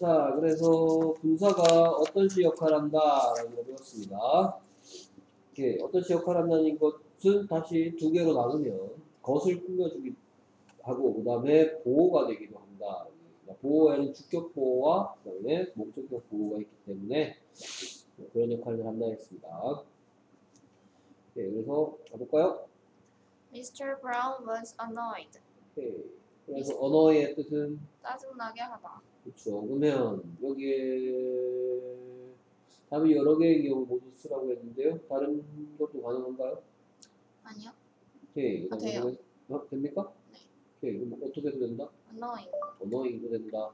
자, 그래서 분사가 어떤 시 역할을 한다라는 걸 배웠습니다. 이렇게 어떤 시 역할을 한다는 것은 다시 두 개로 나누면 것을 꾸며주기 하고 그 다음에 보호가 되기도 한다. 보호에는 주격 보호와 그 다음에 목적격 보호가 있기 때문에 그런 역할을 한다 했습니다. 네, 그래서 가볼까요? Mr. Brown was annoyed. 네, 그래서 언어의 뜻은 짜증나게 하다. 그렇죠. 그러면 여기에 답이 여러 개의 경우 모두 쓰라고 했는데요. 다른 것도 가능한가요? 아니요. 오케이. 돼요. 됩니까? 네. 오케이. 그럼 어떻게 해도 된다? Annoying. 언어잉도 된다.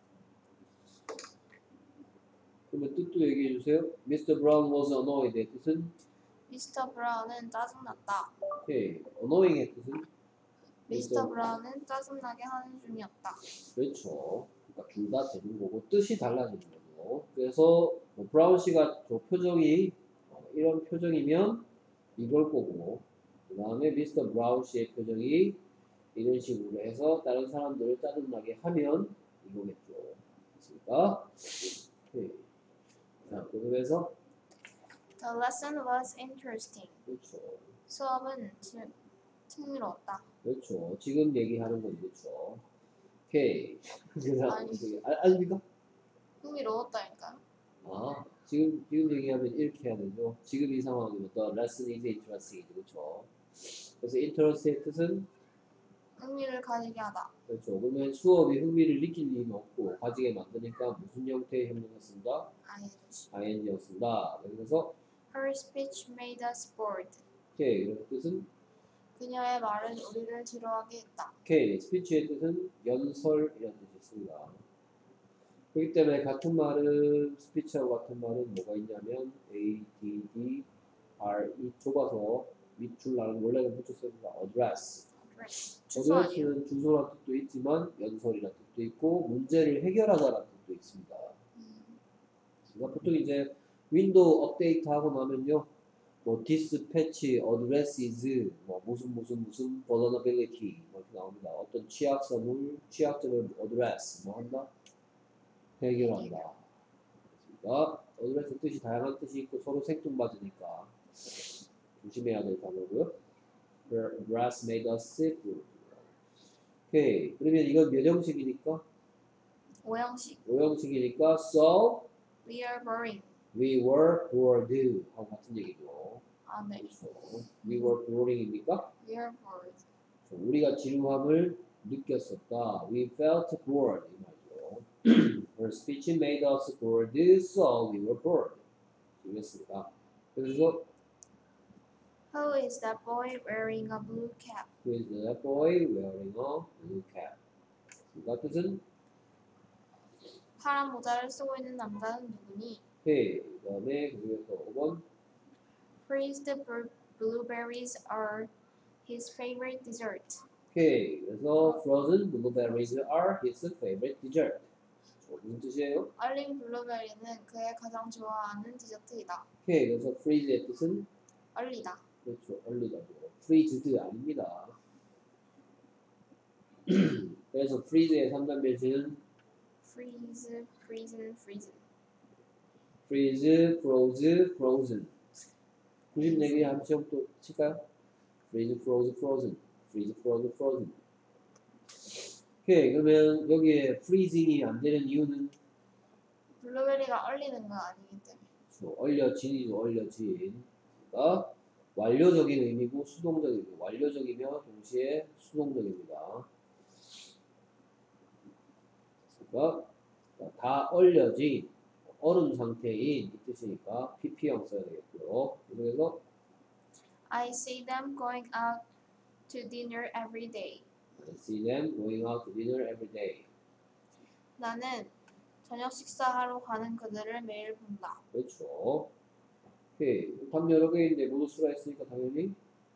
그러면 뜻도 얘기해 주세요. Mr. Brown was annoyed의 뜻은? Mr. Brown은 짜증났다. 오케이. annoying의 뜻은? Mr. Brown은 짜증나게 하는 중이었다. 그렇죠. 그러니까 둘 다 되는 거고 뜻이 달라지는 거죠. 그래서 뭐 브라운 씨가 저 표정이 이런 표정이면 이걸 거고 그 다음에 미스터 브라운 씨의 표정이 이런 식으로 해서 다른 사람들을 짜증나게 하면 이거겠죠. 됐습니까? 오케이. 자, 그래서 The lesson was interesting. 그렇죠. 수업은 흥미로웠다. 그렇죠. 지금 얘기하는 건 그렇죠. 오케이. 그래서 아니. 아닙니까? 흥미로웠다니까요. 아, 지금 얘기하면 이렇게 해야 되죠. 지금 이 상황이면 the lesson is interesting. 그렇죠. 그래서 interest의 뜻은 흥미를 가지게 하다. 그렇죠. 그러면 수업이 흥미를 느낄 리는 없고 가지게 만드니까 무슨 형태의 형용을 쓴다? ing를 쓴다. 그래서 Her speech made us bored. 오케이. 이런 뜻은 그녀의 말은 우리를 지루하게 했다. 오케이. 스피치의 뜻은 연설이라는 뜻이 있습니다. 그렇기 때문에 같은 말은 스피치하고 같은 말은 뭐가 있냐면 A, D, D, R, E 좁아서 밑줄 나는 원래는 붙였습니다. address. address는 주소라는 뜻도 있지만 연설이라는 뜻도 있고 문제를 해결하다라는 뜻도 있습니다. 그러니까 보통 이제 윈도우 업데이트하고 나면요. 뭐 dispatch addresses 뭐 무슨 vulnerability 이렇게 나옵니다. 어떤 취약점을 address 뭐 한다? 해결한다. 그러니까 address 뜻이 다양한 뜻이 있고 서로 생뚱맞으니까 조심해야 될 단어고요. Address made us sick. 오케이. 그러면 이건 몇 형식이니까? 5형식이니까 so we are boring. We were bored 하고 같은 얘기죠. 아, 네. 그렇죠. We were boring입니까? We are bored. 우리가 지루함을 느꼈었다. We felt bored 이 말이죠. Her speech made us bored, so we were bored. 이랬습니다. 그래서 Who is that boy wearing a blue cap? Who is that boy wearing a blue cap? 그 뜻은 파란 모자를 쓰고 있는 남자는 누구니? 오케이. 그 다음에 그중에서 5번 Freezed blueberries are his favorite dessert. 오케이. 그래서 frozen blueberries are his favorite dessert. 무슨 뜻이에요? 얼린 블루베리는 그의 가장 좋아하는 디저트이다. 오케이. 그래서 freeze의 뜻은 얼리다. 그렇죠. 얼리다죠. freezed 아닙니다. 그래서 freeze의 3단 변신은 freeze, freeze, freeze. freeze, froze, frozen. 94개 한 시험 또 칠까요? freeze, froze, frozen. freeze, froze, frozen. 오케이. 그러면 여기에 freezing이 안 되는 이유는 블루베리가 얼리는 건 아니기 때문에. 그렇죠. 얼려진. 그러니까 완료적인 의미고 수동적이고 완료적이며 동시에 수동적입니다. 그러니까 다 얼려진 얼은 상태인 이 뜻이니까 PP형 써야 되겠고요. 그래서 I see them going out to dinner every day. I see them going out to dinner every day. 나는 저녁 식사하러 가는 그들을 매일 본다. 그렇죠. 오케이. 답 여러 개인데 모두 수가 있으니까 당연히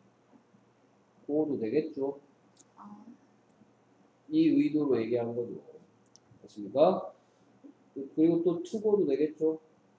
고도 되겠죠. 이 의도로 얘기한 거죠. 됐습니까? 그리고 또 투고도 되겠죠.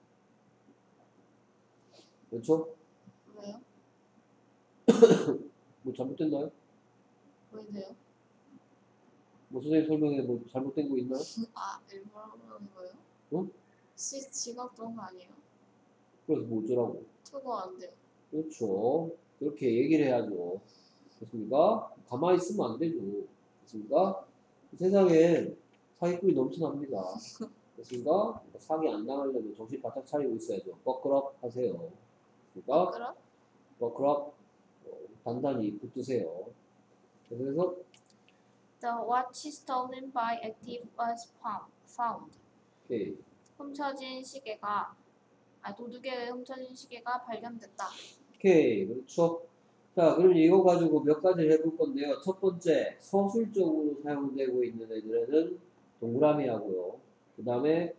그렇죠? 왜요? 뭐 잘못됐나요? 왜요? 뭐 선생님 설명에 뭐 잘못된 거 있나요? 아, 일부러 그러는 거예요? 어? 지각 그런 거 아니에요? 그래서 뭐 어쩌라고? 투고 안 돼요. 그렇죠. 그렇게 얘기를 해야죠. 됐습니까? 가만히 있으면 안 되죠. 됐습니까? 세상에 사기꾼이 넘쳐납니다. 됐습니까? 사기 안 당하려면 정신 바짝 차리고 있어야죠. 버클업 하세요. 됐습니까? 그럼? 버클업 단단히 붙드세요. 그래서 The watch stolen by a thief was found. 오케이. 훔쳐진 시계가 도둑에 의해 훔쳐진 시계가 발견됐다. 오케이. 그렇죠. 자, 그럼 이거 가지고 몇 가지를 해볼 건데요. 첫 번째, 서술적으로 사용되고 있는 애들에는 동그라미 하고요. 그 다음에,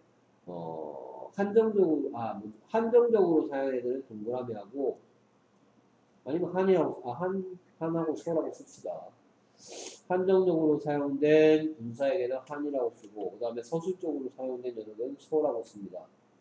한정적으로 사용하는 애들은 동그라미 하고, 아니면 한하고 소라고 씁시다. 한정적으로 사용된 분사에게는 한이라고 쓰고, 그 다음에 서술적으로 사용된 녀석은 소라고 씁니다.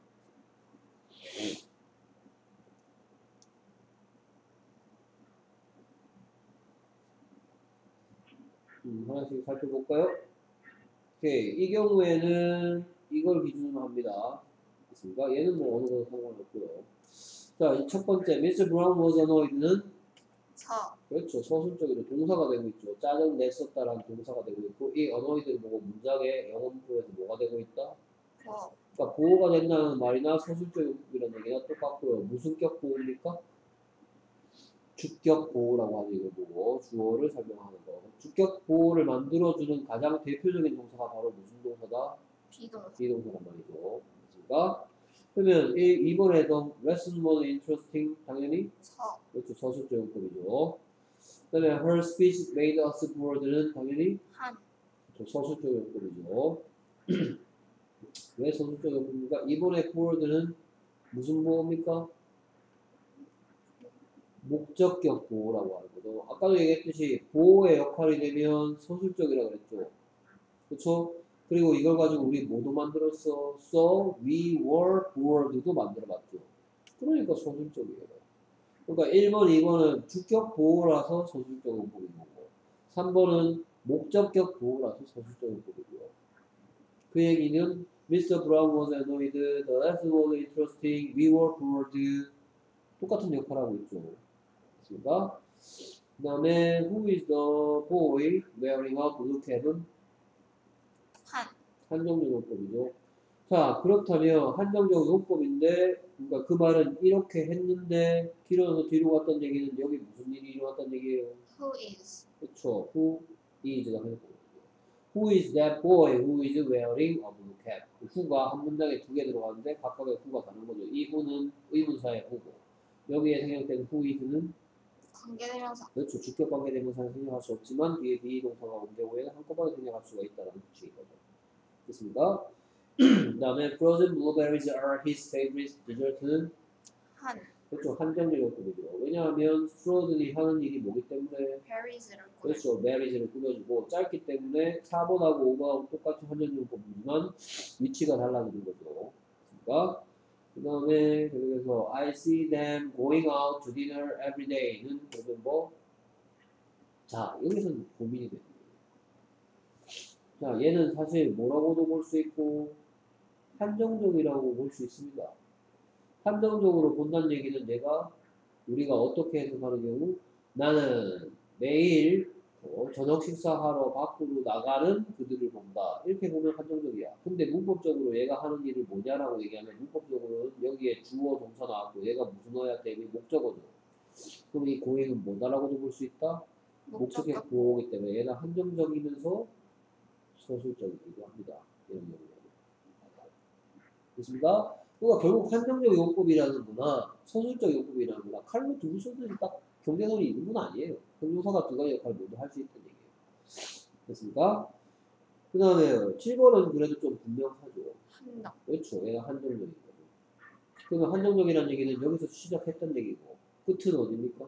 하나씩 살펴볼까요? 오케이. 이 경우에는 이걸 기준으로 합니다. 됐습니까? 얘는 뭐 어느 거도 상관없고요. 자, 이 첫 번째, Mr. Brown was annoyed는 그렇죠. 서술적으로 동사가 되고 있죠. 짜증 냈었다라는 동사가 되고 있고, 이 annoyed를 보고 문장의 영어문법에서 뭐가 되고 있다? 그러니까 보호가 된다는 말이나 서술적 용법이라는 얘기가 똑같고요. 무슨 격 보호입니까? 주격 보호라고 하는 이걸 보고 주어를 설명하는 거. 주격 보호를 만들어주는 가장 대표적인 동사가 바로 무슨 동사다? 비동사란 말이죠. 그러니까 그러면 이번에도 lesson was interesting 당연히 그렇죠. 서술적 용법이죠. 그다음에 her speech made us bored는 당연히 서술적 용법이죠. 왜 서술적 용법입니까? 이번에 bored는 무슨 보호입니까? 목적격 보호라고 하거든. 아까도 얘기했듯이 보호의 역할이 되면 서술적이라고 그랬죠. 그렇죠? 그리고 이걸 가지고 우리 뭐도 만들었어? So we were bored도 만들어봤죠. 그러니까 서술적이에요. 그러니까 1번, 2번은 주격 보호라서 서술적 용법인 거고 3번은 목적격 보호라서 서술적 용법이고요. 그 얘기는 Mr. Brown was annoyed, the lesson was interesting, we were bored 똑같은 역할을 하고 있죠. 됐습니까? 그 다음에 Who is the boy wearing a blue cap은? 한정적 용법이죠. 자, 그렇다면 한정적 용법인데 그러니까 그 말은 이렇게 했는데 길어서 뒤로 갔던 얘기는 여기 무슨 일이 일어났다는 얘기예요? Who is? 그렇죠. Who is가 하는 거거든요. Who is that boy who is wearing a blue cap? 그 who가 한 문장에 두 개 들어가는데 각각의 who가 다른 거죠. 이 who는 의문사의 who고 여기에 생략된 who is는 관계대명사. 그렇죠. 주격 관계대명사는 생략할 수 없지만 뒤에 비동사가 온다고 해서 한꺼번에 생략할 수가 있다는 규칙인 거죠. 됐습니까? 그 다음에 frozen blueberries are his favorite dessert는 그렇죠. 한정적 용법이죠. 왜냐하면 frozen이 하는 일이 뭐기 때문에 berries를 그렇죠. berries를 꾸며주고 짧기 때문에 4번하고 5번하고 똑같은 한정적 용법이지만 위치가 달라지는 거죠. 그러니까 그 다음에 그래서 I see them going out to dinner every day는 그러면 뭐 자, 여기서는 고민이 됩니다. 자, 얘는 사실 뭐라고도 볼 수 있고 한정적이라고 볼 수 있습니다. 한정적으로 본다는 얘기는 우리가 어떻게 해석하는 경우 나는 매일 저녁 식사하러 밖으로 나가는 그들을 본다. 이렇게 보면 한정적이야. 근데 문법적으로 얘가 하는 일을 뭐냐라고 얘기하면 문법적으로는 여기에 주어 동사 나왔고 얘가 무슨 어야 때문에 목적어죠. 그럼 이 고행은 뭐다라고도 볼 수 있다? 목적격 보호이기 때문에 얘는 한정적이면서 서술적이기도 합니다. 이런 경우는. 됐습니까? 그러니까 결국 한정적 용법이라는 거나 서술적 용법이라는 거나 칼로 두고 써도 딱 경계선이 있는 건 아니에요. 형용사가 두 가지 역할을 모두 할 수 있다는 얘기예요. 됐습니까? 그 다음에 7번은 그래도 좀 분명하죠. 그렇죠. 얘가 한정적인 거고. 그러면 한정적이라는 얘기는 여기서 시작했던 얘기고 끝은 어디입니까?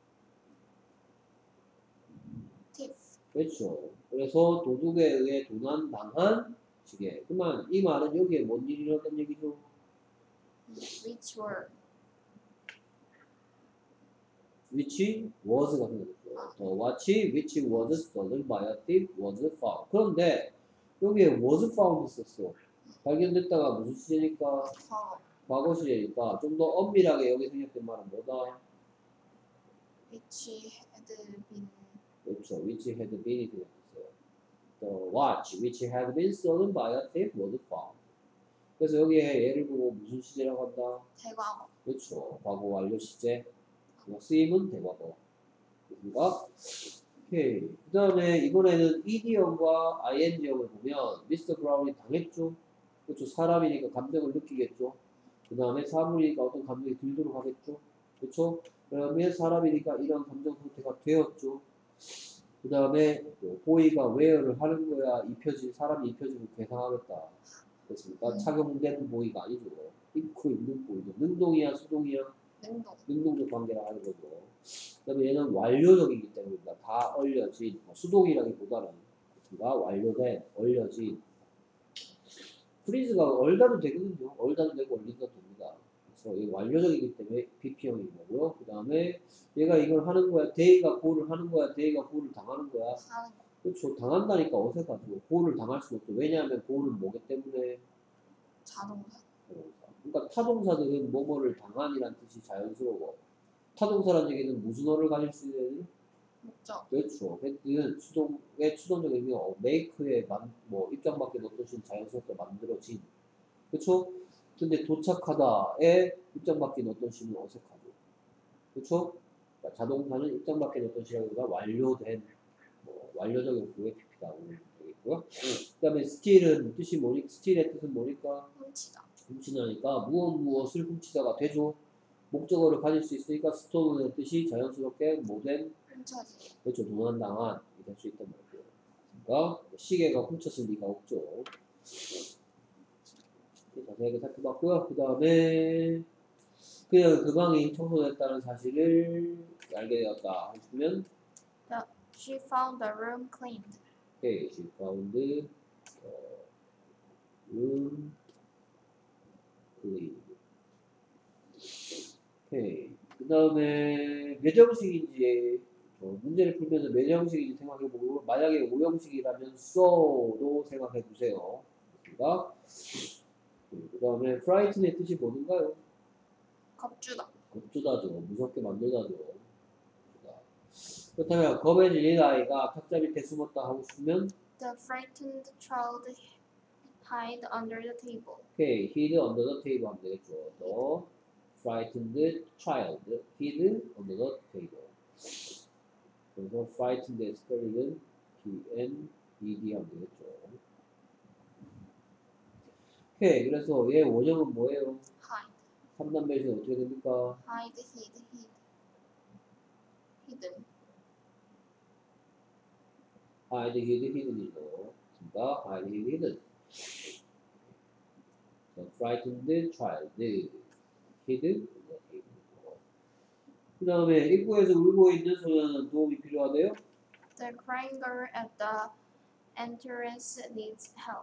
그렇죠. 그래서 도둑에 의해 도난당한 시계. 그러면 이 말은 여기에 뭔 일이 일어났다는 얘기죠? which were which was가 생겼죠. The watch which was stolen by a thief was found. 그런데 여기에 was found 썼어. 발견됐다가 무슨 시제니까? 과거. 과거 시제니까 좀 더 엄밀하게 여기 생겼던 말은 뭐다? which had been 그렇죠. which had been이 생겼어요. The watch which had been stolen by a thief was found. 그래서 여기에 얘를 보고 무슨 시제라고 한다? 대과거. 그렇죠. 과거 완료 시제. 쓰임은 대과거. 그러니까 오케이. 그 다음에 이번에는 ED형과 ING형을 보면 미스터 브라운이 당했죠. 그렇죠. 사람이니까 감정을 느끼겠죠. 그 다음에 사물이니까 어떤 감정이 들도록 하겠죠. 그렇죠. 그 다음에 사람이니까 이런 감정 상태가 되었죠. 그 다음에 보이가 웨어를 하는 거야. 입혀진 사람이 입혀지고 괴상하겠다. 됐습니까? 착용된 보이가 아니죠. 입고 있는 보이죠. 능동이야, 수동이야? 능동. 능동적 관계라 하는 거죠. 그 다음에 얘는 완료적이기 때문입니다. 다 얼려진, 수동이라기보다는 가 완료된, 얼려진. 프리즈가 얼다도 되거든요. 얼다도 되고 얼린다도 됩니다. 그래서 얘 완료적이기 때문에 BP형인 거고요. 그 다음에 얘가 이걸 하는 거야. 대의가 고를 하는 거야. 대의가 고를 당하는 거야. 하는 거. 그렇죠. 당한다니까 어색하죠. 고를 당할 수 없죠. 왜냐하면 고는 뭐기 때문에 자동사. 그러니까 타동사들은 뭐뭐를 당한이란 뜻이 자연스러워. 타동사란 얘기는 무슨 어를 가질 수 있는? 목적. 그렇죠. 는 수동의 추동적 의미가 make의 뭐 입장 밖에 어떤 식 자연스럽게 만들어진. 그렇죠? 근데 도착하다에 입장 밖에 어떤 식은 어색하죠. 그렇죠? 그러니까 자동사는 입장 밖에 어떤 식이라기보다 완료된 완료적인 구의 PP다 오늘 되겠고요. 그다음에 steal은 뜻이 뭐니? steal의 뜻은 뭐니까? 훔치다. 훔치다니까 무엇을 훔치다가 되죠. 목적어를 가질 수 있으니까 스토어의 뜻이 자연스럽게 모된 훔쳐지. 그렇죠. 도난당한 될 수 있단 말이에요. 그러니까 시계가 훔쳤을 리가 없죠. 자세하게 살펴봤고요. 그 다음에 그냥 그 방이 청소됐다는 사실을 알게 되었다 하시면 She found the room cleaned. 오케이, she found room clean. 오케이. 그 다음에 몇 형식인지 문제를 풀면서 몇 형식인지 생각해보고 만약에 5형식이라면 so도 생각해보세요. 그러니까 그 다음에 frighten의 뜻이 뭐든가요? 겁주다. 겁주다죠. 무섭게 만들다죠. 그렇다면 겁에 질린 아이가 탁자 밑에 숨었다 하고 싶으면 The frightened child hid under the table. 오케이, hid under the table 하면 되겠죠. The frightened child hid under the table. 그래서 frightened의 스펠링은 P-N-E-D 하면 되겠죠. 오케이, 그래서 얘 원형은 뭐예요? Hide. 3단 배신 어떻게 됩니까? Hide, hid. Hidden. hide, hid, hidden이죠. 그러니까 hide, hid, hidden. The frightened child hid under the table. 그 다음에 입구에서 울고 있는 소녀는 도움이 필요하대요? The crying girl at the entrance needs help.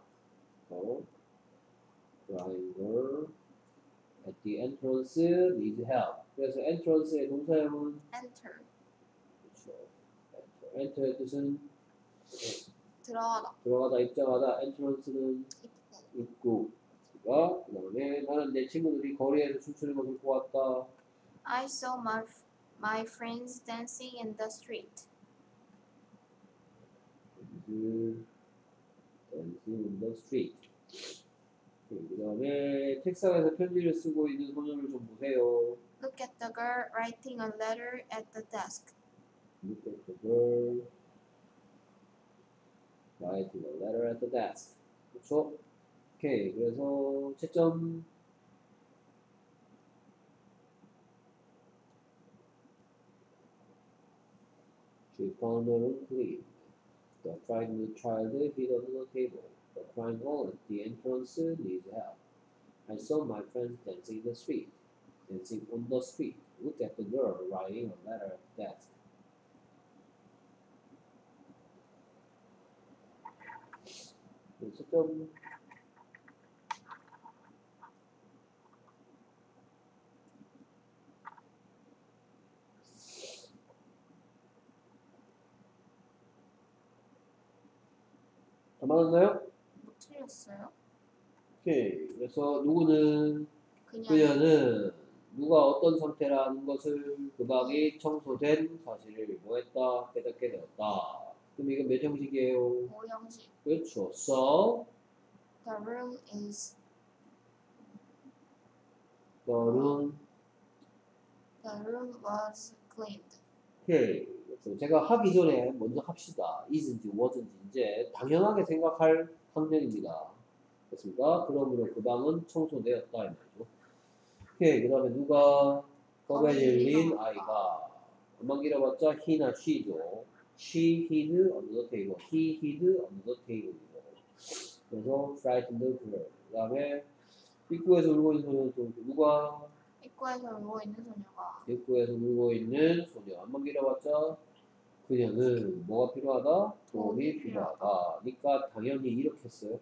Crying girl at the entrance needs help. 그래서 entrance의 동사형은 Enter. 그렇죠. enter의 뜻은 들어가다. 들어가다, 입장하다. entrance는 입구. 입구. 그 다음에 나는 내 친구들이 거리에서 춤추는 것을 보았다. I saw my friends dancing in the street. dancing in the street. 그 다음에 책상에서 편지를 쓰고 있는 소녀를 좀 보세요. Look at the girl writing a letter at the desk. Look at the girl writing a letter at the desk. 그렇죠? 오케이. 그래서 채점 She found her room clean. The frightened child hid under the table. The crying girl at the entrance needs help. I saw my friends dancing in the street. Dancing on the street. Look at the girl writing a letter at the desk. 채점 다 맞았나요? 뭐 틀렸어요? 오케이. 그래서 누구는 그냥 그녀는 누가 어떤 상태라는 것을 그 방이 청소된 사실을 뭐했다 깨닫게 되었다. 그럼 이건 몇 형식이에요? 오형식. 그렇죠. So The room is the room. the room was cleaned. 오케이. 그래서 제가 하기 전에 먼저 합시다. is인지 was인지 이제 당연하게 생각할 항목입니다. 됐습니까? 그러므로 그 방은 청소되었다 이 말이죠. 오케이. 그 다음에 누가 컵에 질린 아이가 금방 길어봤자 he나 she죠. She hid on the table. He hid on the table이고. 그래서 frightened girl. 그 다음에 입구에서 울고 있는 소녀는 또 누가 입구에서 울고 있는 소녀가 입구에서 울고 있는 소녀. 한번 길어봤자 그녀는 뭐가 필요하다? 도움이 필요하다. 그러니까 당연히 이렇게 했어요.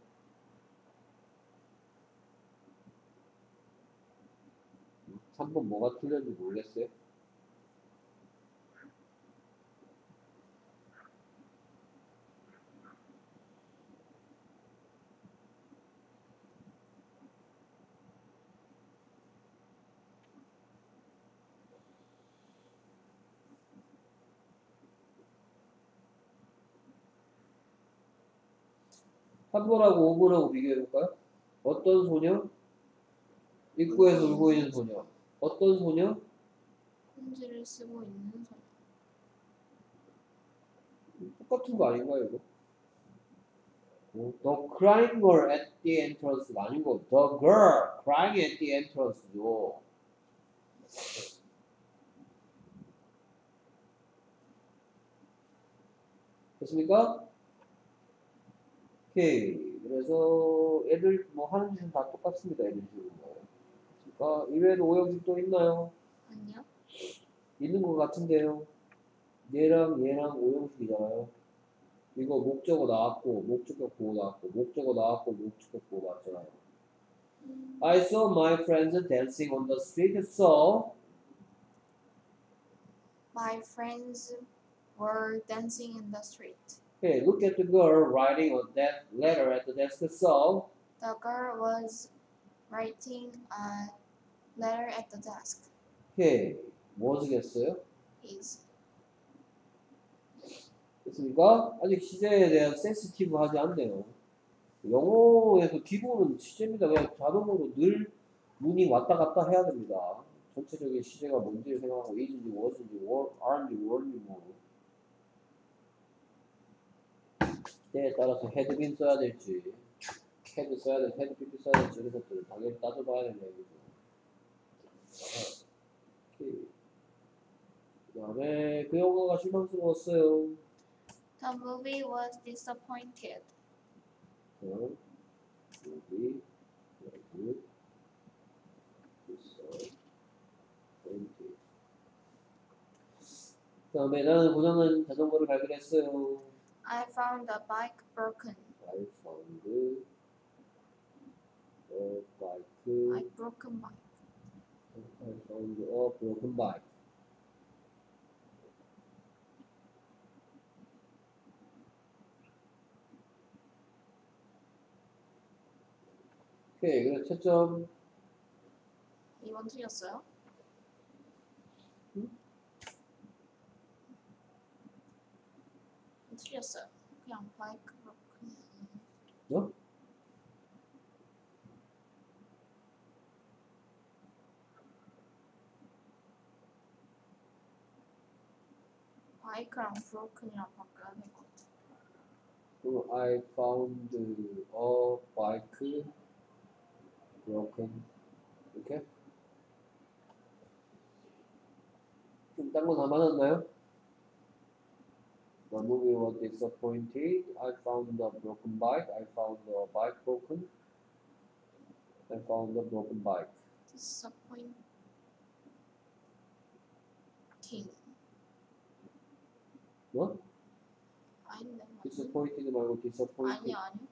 3번 뭐가 틀렸는지 모르겠어요. 한 번하고 5번하고 비교해볼까요? 어떤 소녀? 입구에서 울고 있는 소녀. 어떤 소녀? 편지를 쓰고 있는 소녀. 똑같은 거 아닌가요, 이거? The crying girl at the entrance가 아니고 The girl crying at the entrance죠. 됐습니까? 오케이. 그래서 애들 뭐 하는 짓은 다 똑같습니다. 애들 지금 뭐. 됐습니까? 이외에도 오형식 또 있나요? 아니요? 있는 것 같은데요. 얘랑 오형식이잖아요. 이거 목적어 나왔고, 목적격 보고 나왔고, 목적어 나왔고, 목적격 보고 나왔잖아요. I saw my friends dancing on the street, so My friends were dancing in the street. okay, look at the girl writing on that letter at the desk, so The girl was writing a letter at the desk. okay, 뭐지겠어요? Is 됐습니까? 아직 시제에 대한 센시티브 하지 않네요. 영어에서 기본은 시제입니다. 그냥 자동으로 늘 문이 왔다 갔다 해야 됩니다. 전체적인 시제가 뭔지 생각하고 is인지 was인지 are인지 were인지 뭐 때에 따라서 had been 써야 될지 had 써야 될지 had been 써야 될지 이런 것들을 당연히 따져봐야 되는 얘기죠. 그 다음에 그 영화가 실망스러웠어요. the movie was disappointed. 여기 그 다음에 나는 고장난 자전거를 발견했어요. I found the bike broken. I found a bike. A broken bike. I found a broken bike. 오케이, 그래 채점. 2번 틀렸어요? 응? 틀렸어요. 그냥 bike broken. 어? bike랑 broken이랑 바꿔야 될 것 같아. 그럼 I found a bike broken. 이렇게? 그럼 딴 거 다 맞았나요? The movie was disappointed. I found a broken bike. I found a bike broken. I found a broken bike. disappointing. 뭐? 아닌데. disappointed 말고 disappointed. 아니요.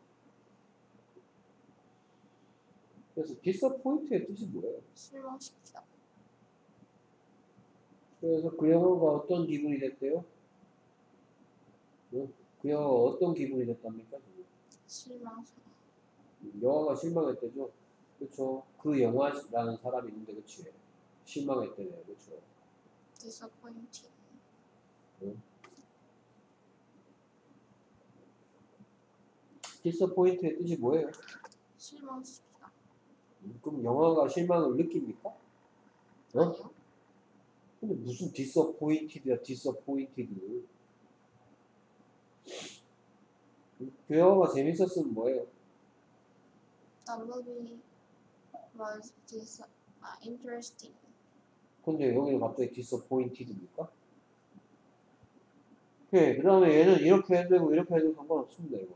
그래서 disappointed의 뜻이 뭐예요? 실망시키다. 그래서 그 영화가 어떤 기분이 됐대요? 그 영화가 어떤 기분이 됐답니까? 실망. 영화가 실망했대죠. 그렇죠. 그 영화라는 사람이 있는데 그치. 실망했대네. 그렇죠. disappointing. disappoint의 뜻이 뭐예요? 실망시키다. 그럼 영화가 실망을 느낍니까? 어? 아니요. 근데 무슨 disappointed야 disappointed. 그 영화가 재밌었으면 뭐예요? The movie was interesting. 근데 여기는 갑자기 disappointed입니까? 오케이. 그 다음에 얘는 이렇게 해도 되고 이렇게 해도 상관없습니다. 이거.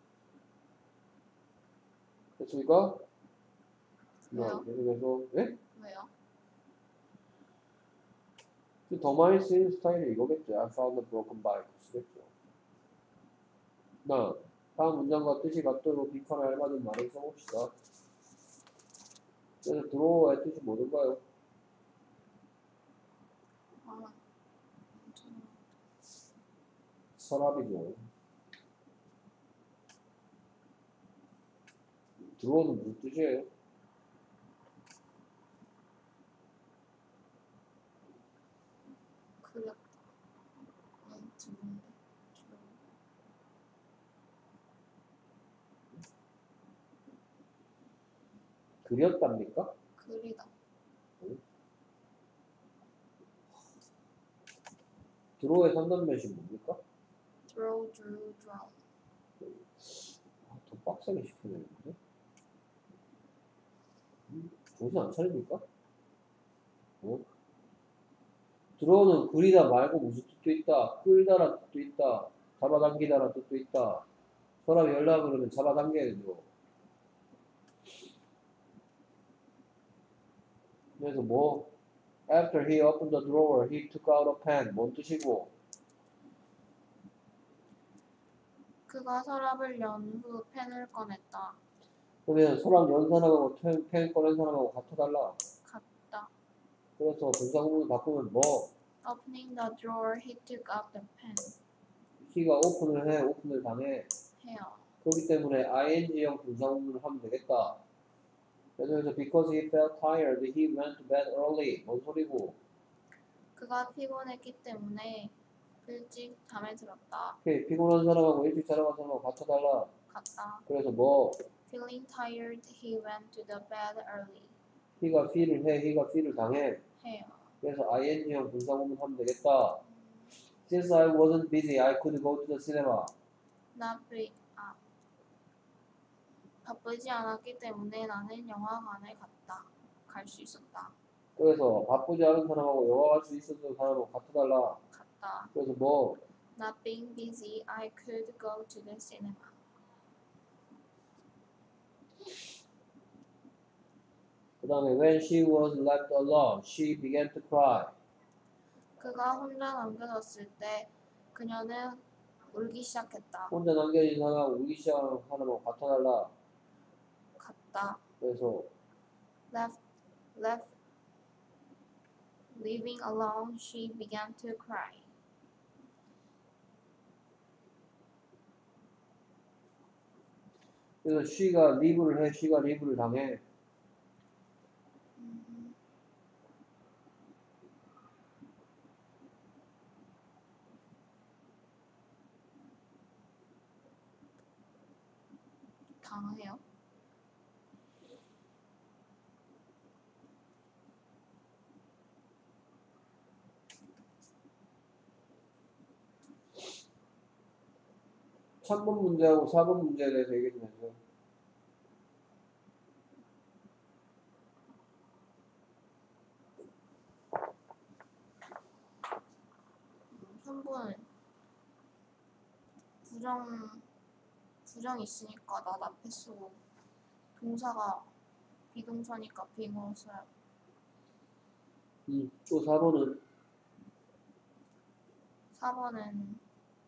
됐습니까? 왜요? 그래서 예? 왜요? 더 많이 쓰이는 스타일이 이거겠죠. I found a broken bike. 쓰겠죠. 나 다음 문장과 뜻이 같도록 빅판에 알맞은 말을 써봅시다. 그래서 들어와의 뜻이 뭐던가요? 아, 저 서랍이죠. 들어오는 무슨 뜻이에요? 그렸다. 들어온다. 그렸답니까? 그리다. 들어오의 상단면이 뭡니까? draw, drew, drawn. 더 빡세게 시켜야 되는데? 정신 안 차립니까? 어? 들어오는 그리다 말고 무슨 뜻도 있다. 끌다란 뜻도 있다. 잡아당기다란 뜻도 있다. 서랍 열라 그러면 잡아당겨야 되죠. 그래서 뭐 After he opened the drawer, he took out a pen. 뭔 뜻이고? 그가 서랍을 연 후 펜을 꺼냈다. 그러면 서랍 연 사람하고 펜 꺼낸 사람하고 같아달라. 같다. 그래서 분사구문을 바꾸면 뭐? Opening the drawer, he took out the pen. he가 오픈을 해, 오픈을 당해. 해요. 그렇기 때문에 ing형 분사구문을 하면 되겠다. 그래서 because he felt tired, he went to bed early. 뭔 소리고? 그가 피곤했기 때문에 일찍 잠에 들었다. 오케이, 피곤한 사람하고 일찍 자라간 사람하고 같아달라. 같다. 그래서 뭐? Feeling tired, he went to the bed early. he가 feel을 해, he가 feel을 당해. 해요. 그래서 ing형 분사구문 하면 되겠다. Since I wasn't busy, I could go to the cinema. 바쁘지 않았기 때문에 나는 영화관에 갔다. 갈 수 있었다. 그래서 바쁘지 않은 사람하고 영화 갈 수 있었던 사람하고 같아달라. 갔다. 그래서 뭐? Not being busy, I could go to the cinema. 그 다음에 when she was left alone, she began to cry. 그가 혼자 남겨졌을 때 그녀는 울기 시작했다. 혼자 남겨진 사람하고 울기 시작하는 사람하고 같아달라. 갔다. 그래서 Leaving alone, she began to cry. 그래서 she가 leave를 해, she가 leave를 당해. 당해요. 참번 문제하고 4번 문제에 대해서 얘기 좀 해주세요. 선분 부정 있으니까 나 앞에 쓰고 동사가 비동사니까 빙어 써요. 또 4번은 4번은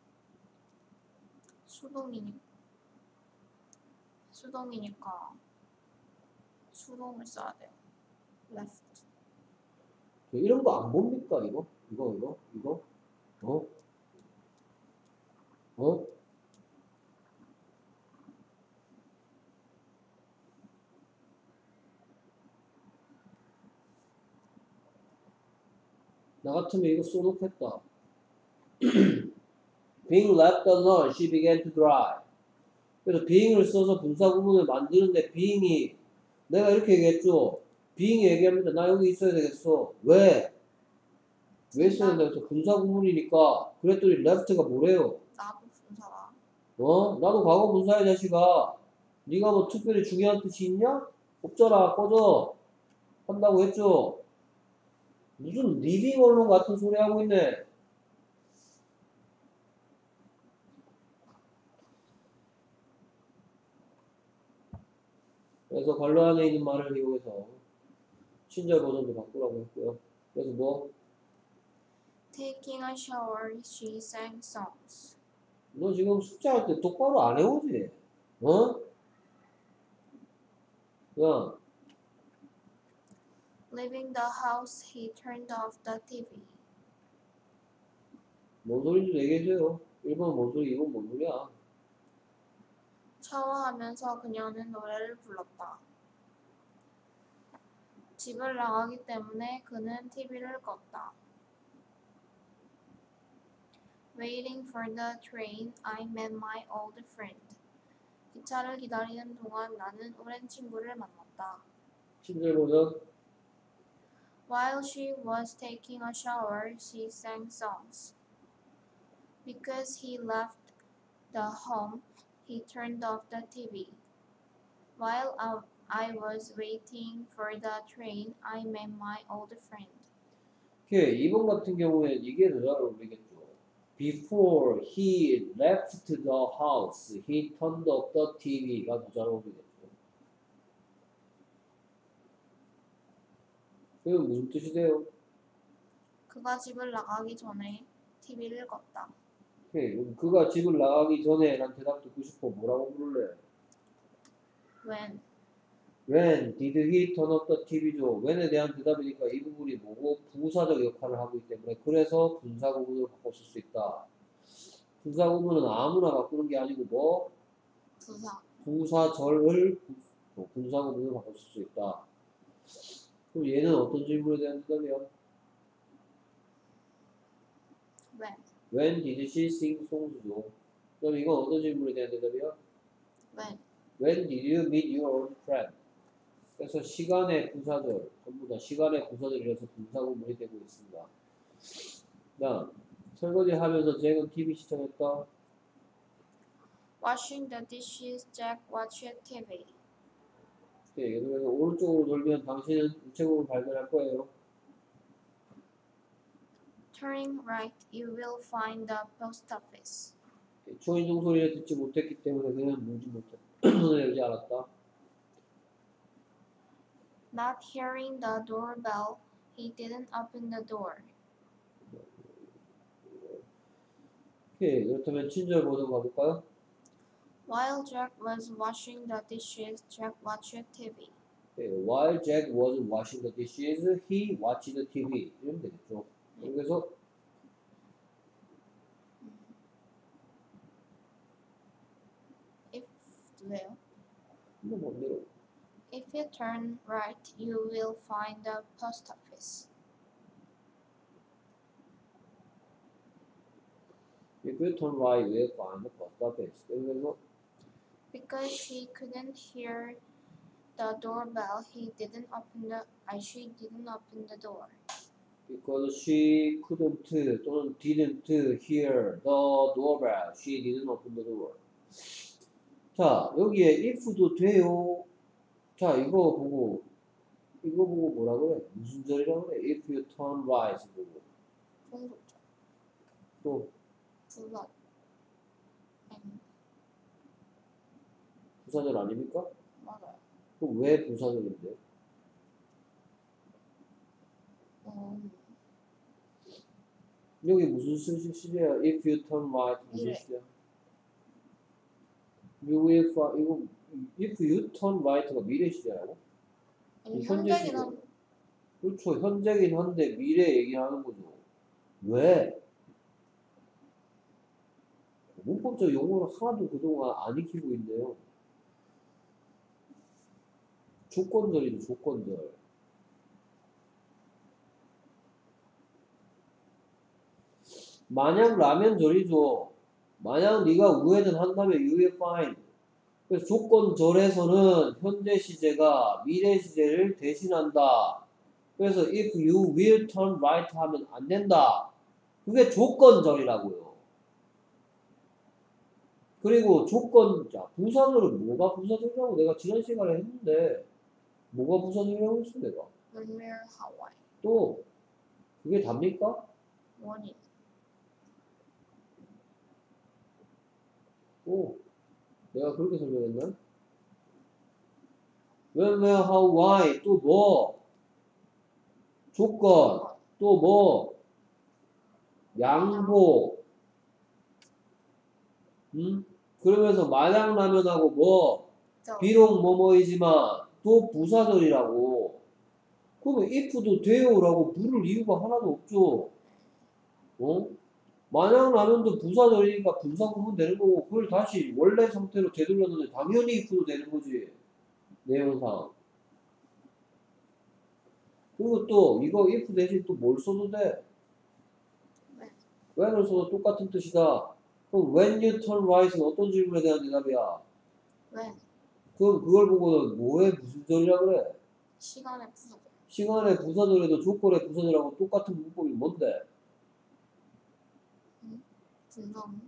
수동이니까 수동을 써야 돼요. left. 이런 거 안 봅니까? 이거? 어? 나 같으면 이거 써놓겠다. being left alone, she began to cry. 그래서 being을 써서 분사 구문을 만드는데 being이 내가 이렇게 얘기했죠. being이 얘기합니다. 나 여기 있어야 되겠어. 왜? 왜 있어야 되겠어? 분사 구문이니까. 그랬더니 left가 뭐래요? 나도 분사다. 나도 과거 분사야 자식아. 네가 뭐 특별히 중요한 뜻이 있냐? 없잖아. 꺼져. 한다고 했죠. 무슨 리빙 언론 같은 소리 하고 있네. 그래서 관로 안에 있는 말을 이용해서 친절 버전도 바꾸라고 했고요. 그래서 뭐? Taking a shower, she sang songs. 너 지금 숙제할 때 똑바로 안 해오지? 어? 야, Leaving the house, he turned off the TV. 뭔 소리인지 얘기해줘요. 1번 뭔 소리, 2번 뭔 소리야? 샤워하면서 그녀는 노래를 불렀다. 집을 나가기 때문에 그는 TV를 껐다. Waiting for the train, I met my old friend. 기차를 기다리는 동안 나는 오랜 친구를 만났다. 친절 버전. While she was taking a shower, she sang songs. Because he left the home, he turned off the TV. While I was waiting for the train, I met my old friend. 오케이, 2번 같은 경우에는 이게 더 잘 어울리겠죠. Before he left the house, he turned off the TV가 더 잘 어울리겠죠. 그게 무슨 뜻이 돼요? 그가 집을 나가기 전에 TV를 껐다. 오케이, 그럼 그가 집을 나가기 전에 난 대답 듣고 싶어. 뭐라고 부를래? When did he turn off the TV죠? when에 대한 대답이니까 이 부분이 뭐고 부사적 역할을 하고 있기 때문에 그래서 분사 구문으로 바꿔 쓸 수 있다. 분사 구문은 아무나 바꾸는 게 아니고 뭐? 부사. 부사절을 분사 구문으로 바꿔 쓸 수 있다. 그럼 얘는 어떤 질문에 대한 대답이야? When did she sing songs죠? 그럼 이건 어떤 질문에 대한 대답이야? When did you meet your old friend? 그래서 시간의 부사절, 전부 다 시간의 부사절이라서 분사구문이 되고 있습니다. 다음, 설거지 하면서 잭은 TV 시청했다. Washing the dishes, Jack watched TV. 네, 그래서 오른쪽으로 돌면 당신은 우체국을 발견할 거예요. Turning right, you will find the post office. 초인종 소리를 듣지 못했기 때문에 그는 물지 못했다. 문을 열지 않았다. Not hearing the doorbell, he didn't open the door. 오케이, 그렇다면 친절 버전 가볼까요? While Jack was washing the dishes, Jack watched TV. 네, while Jack was washing the dishes, he watched the TV. 이러면 되겠죠. 그래서 If 왜요? 뭐 뭔데요? If you turn right, you will find the post office. If you turn right, you will find the post office. 그래서 Because she couldn't hear the doorbell, she didn't open the door. because she couldn't 또는 didn't hear the doorbell, she didn't open the door. 자, 여기에 if도 돼요. 자, 이거 보고 뭐라 그래? 무슨 절이라 그래? If you turn right 보고 종속절. 또 부사. 부사절 아닙니까? 맞아요. 그럼 왜 부사절인데? 여기 무슨 시제야? If you turn right 무슨 미래. 시제야? You will find 이거 If you turn right가 미래 시제라고? 아니, 현재 현재긴 시제. 한 그렇죠. 현재긴 한데 미래 얘기하는 거죠. 왜? 문법적 용어를 하나도 그동안 안 익히고 있네요. 조건절이죠, 조건절. 만약 라면 조리죠. 만약 네가 우회전 한다면 you will find. 그래서 조건절에서는 현재 시제가 미래 시제를 대신한다. 그래서 if you will turn right 하면 안 된다. 그게 조건절이라고요. 그리고 자, 부사절은 뭐가 부사절이라고 내가 지난 시간에 했는데, 뭐가 부사절이라고 했어, 내가? When we're Hawaii. 또, 그게 답니까? 원인. 오, 내가 그렇게 설명했나? When, where, how, why, 또 뭐? 조건, 또 뭐? 양보, 그러면서 마냥라면하고 뭐? 또. 비록 뭐뭐이지만 또 부사절이라고. 그러면 if도 돼요라고 물을 이유가 하나도 없죠. 어? 마냥라면도 부사절이니까 분사 구분 되는 거고 그걸 다시 원래 상태로 되돌렸는데 당연히 if도 되는 거지. 내용상. 그리고 또 이거 if 대신 또 뭘 써도 돼? when을 써도 똑같은 뜻이다. 그럼 when you turn right은 어떤 질문에 대한 대답이야? When. 그럼 그걸 보고는 뭐에 무슨 절이라 그래? 시간의 부사절. 시간의 부사절에도 조건의 부사절하고 똑같은 문법이 뭔데? 분성.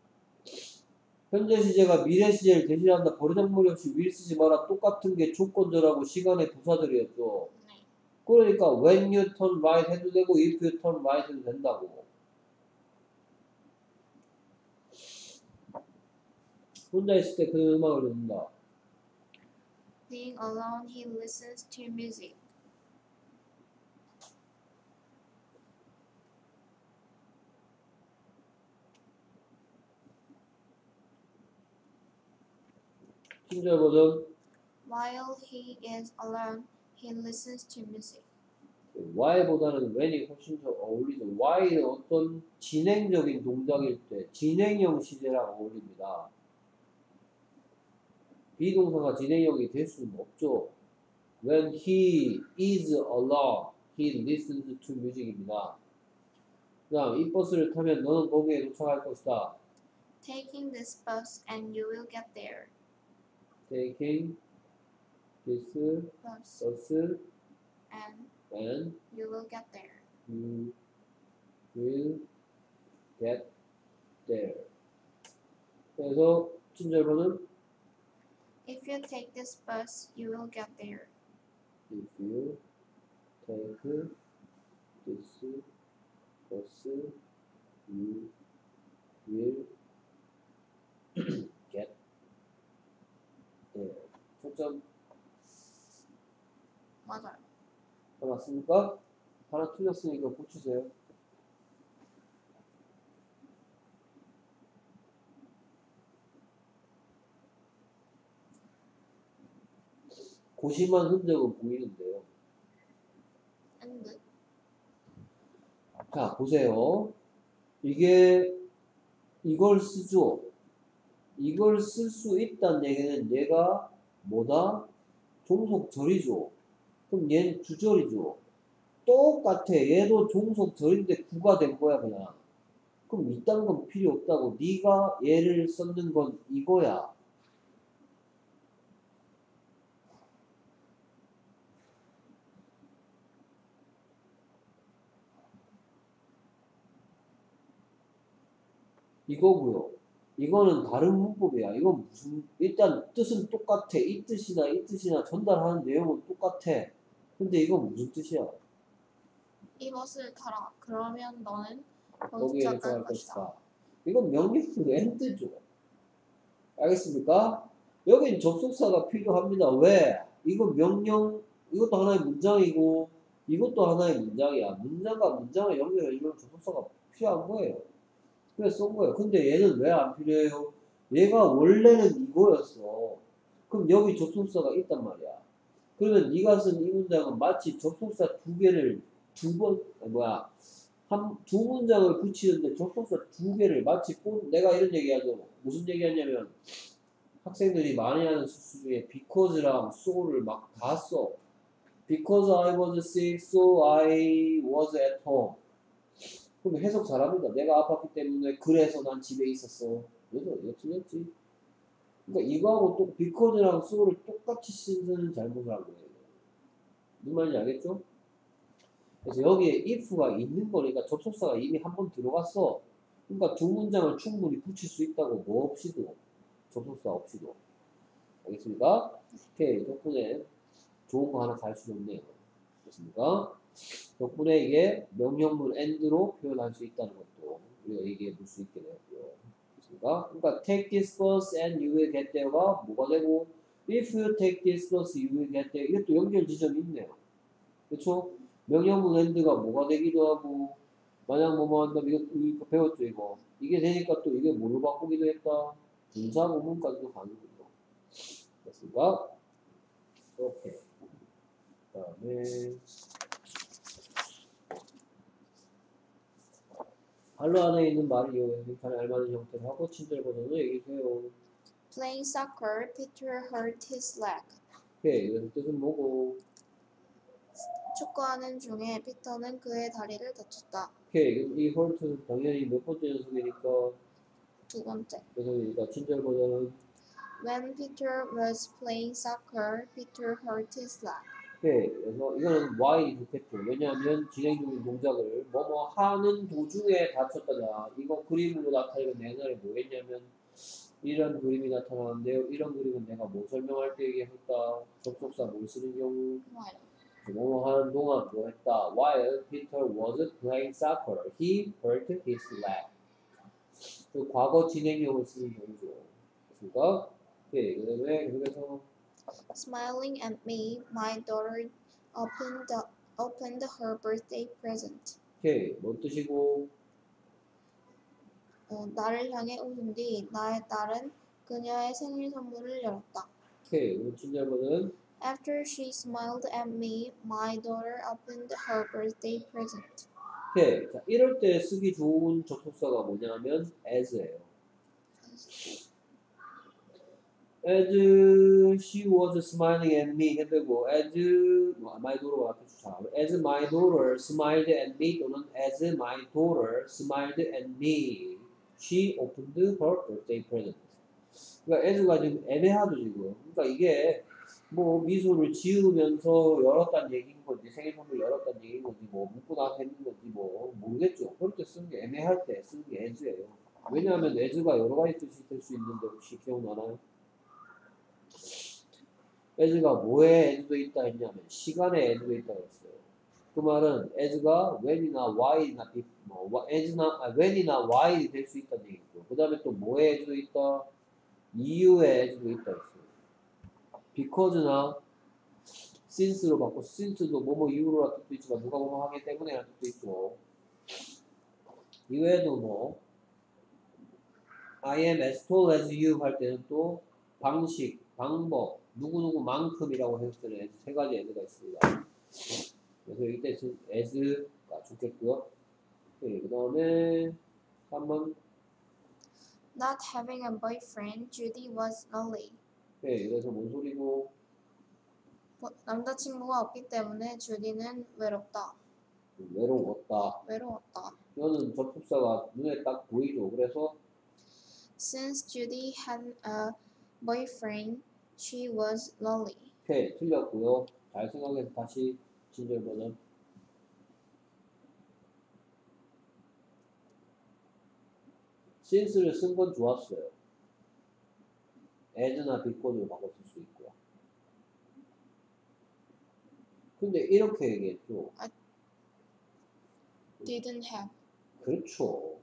현재 시제가 미래 시제를 대신한다. 버르장머리 없이 will 쓰지 마라. 똑같은 게 조건절하고 시간의 부사절이었죠. 네. 그러니까 when you turn right 해도 되고 if you turn right 해도 된다고. 혼자 있을 때 그 음악을 듣는다. Being alone, he listens to music. 친절 버전. While he is alone, he listens to music. why보다는 when이 훨씬 더 어울리죠. why는 어떤 진행적인 동작일 때 진행형 시제랑 어울립니다. 비동사가 진행형이 될 수는 없죠. When he is alone, he listens to music입니다. 그 다음 이 버스를 타면 너는 거기에 도착할 것이다. Taking this bus and you will get there. Taking this Bus bus and and you will get there. you will get there. 그래서 친절번은 If you take this bus, you will get there. If you take this bus, you will get there. 초점 맞아요. 다 맞습니까? 하나 틀렸으니까 고치세요. 고심한 흔적은 보이는데요. And 자, 보세요. 이걸 쓰죠. 이걸 쓸 수 있다는 얘기는 얘가 뭐다? 종속절이죠. 그럼 얘는 주절이죠. 똑같아. 얘도 종속절인데 구가 된 거야, 그냥. 그럼 이딴 건 필요 없다고. 네가 얘를 썼는 건 이거야. 이거고요. 이거는 다른 문법이야. 이건 무슨 일단 뜻은 똑같아. 이 뜻이나 전달하는 내용은 똑같아. 근데 이건 무슨 뜻이야? 이 버스를 타라. 그러면 너는 거기에 도착할 도착할 것이다. 것이다. 이건 명령 엔드죠. 알겠습니까? 여긴 접속사가 필요합니다. 왜? 이건 명령, 이것도 하나의 문장이고 이것도 하나의 문장이야. 문장과 문장을 연결해주면 접속사가 필요한 거예요. 그래서 쓴 거예요. 근데 얘는 왜 안 필요해요? 얘가 원래는 이거였어. 그럼 여기 접속사가 있단 말이야. 그러면 네가 쓴 이 문장은 마치 접속사 두 개를 두 문장을 붙이는데 접속사 두 개를 마치 내가 이런 얘기하죠. 무슨 얘기하냐면 학생들이 많이 하는 수수 중에 because랑 so를 막 다 써. Because I was sick, so I was at home. 그럼 해석 잘합니다. 내가 아팠기 때문에 그래서 난 집에 있었어. 그래서 이거 틀렸지. 그러니까 이거하고 또 because랑 so를 똑같이 쓰는 잘못을 한 거예요. 무슨 말인지 알겠죠? 그래서 여기에 if가 있는 거니까 접속사가 이미 한 번 들어갔어. 그러니까 두 문장을 충분히 붙일 수 있다고 뭐 없이도 접속사 없이도. 알겠습니까? 오케이. 덕분에 좋은 거 하나 갈 수 있네요. 됐습니까? 덕분에 이게 명령문 and로 표현할 수 있다는 것도 우리가 얘기해 볼 수 있게 되었고요. 됐습니까? 그러니까 take this bus and you will get there가 뭐가 되고 if you take this bus you will get there 이것도 연결 지점이 있네요. 그렇죠? 명령문 and가 뭐가 되기도 하고 만약 뭐뭐 한다면 이거 배웠죠 이거 이게 되니까 또 이게 뭘로 바꾸기도 했다 분사 구문까지도 가는군요. 됐습니까? 오케이. 그 다음에 알로 안에 있는 말을 이용해서 빈칸에 알맞은 형태로 하고 친절 버전으로 얘기해주세요. Playing soccer, Peter hurt his leg. 오케이. 그래서 뜻은 뭐고? 축구하는 중에 피터는 그의 다리를 다쳤다. 오케이. 그럼 이 hurt는 당연히 몇 번째 연속이니까 두 번째. 그래서 친절 버전은 When Peter was playing soccer, Peter hurt his leg. 오케이. 그래서 이거는 why 좋겠죠. 왜냐하면 진행 중인 동작을 뭐뭐 하는 도중에 다쳤다냐. 이거 그림으로 나타내면 내 말이 뭐겠냐면 이런 그림이 나타나는데요. 이런 그림은 내가 뭐 설명할 때 얘기했다. 접속사 뭘 쓰는 경우 뭐뭐 하는 동안 뭐 했다. While Peter was playing soccer, he hurt his leg. 그 과거 진행형을 쓰는 경우죠. 그렇습니까? 오케이. 그 다음에 계속해서 Smiling at me, my daughter opened her birthday present. 오케이. 뭔 뜻이고? 나를 향해 웃은 뒤 나의 딸은 그녀의 생일 선물을 열었다. 오케이. 그럼 친절번은 After she smiled at me, my daughter opened her birthday present. 오케이. 자, 이럴 때 쓰기 좋은 접속사가 뭐냐면 as예요. As she was smiling at me 해되고 as my daughter가 앞에 주잖아. As my daughter smiled at me 또는 as my daughter smiled at me, she opened her birthday present. 그러니까 as가 지금 애매하죠 지금. 그러니까 이게 뭐 미소를 지으면서 열었다는 얘기인 건지 생일 선물 열었다는 얘기인 건지 뭐 묻고 나서 했는 건지 뭐 모르겠죠. 그럴 때 쓰는 게 애매할 때 쓰는 게 as예요. 왜냐하면 as가 여러 가지 뜻이 될 수 있는데 혹시 기억나나요? as가 뭐에 as도 있다 했냐면 시간에 as도 있다 했어요. 그 말은 as가 when이나 why나 뭐 when이나 why이 될 수 있다는 얘기고 그 다음에 또 뭐에 as도 있다 이유에 as도 있다 했어요. because나 since로 바꿔 since도 뭐뭐 이유로라는 뜻도 있지만 누가 뭐뭐 하기 때문에라는 뜻도 있고 이외에도 뭐 I am as tall as you 할 때는 또 방식, 방법, 누구누구만큼이라고 했을 때는 세 가지 as가 있습니다. 그래서 이때 as가 좋겠고요. 네, 그 다음에 3번 Not having a boyfriend, Judy was lonely. 네, 그래서 뭔 소리고 남자친구가 없기 때문에 주디는 외롭다. 외로웠다. 이거는 접속사가 눈에 딱 보이죠. 그래서 Since Judy had a boyfriend, she was lonely. 오케이, 틀렸고요. 잘 생각해서 다시 친절 버전. since를 쓴 건 좋았어요. as나 because로 바꿔 쓸 수 있고요. 근데 이렇게 얘기했죠. Didn't have. 그렇죠.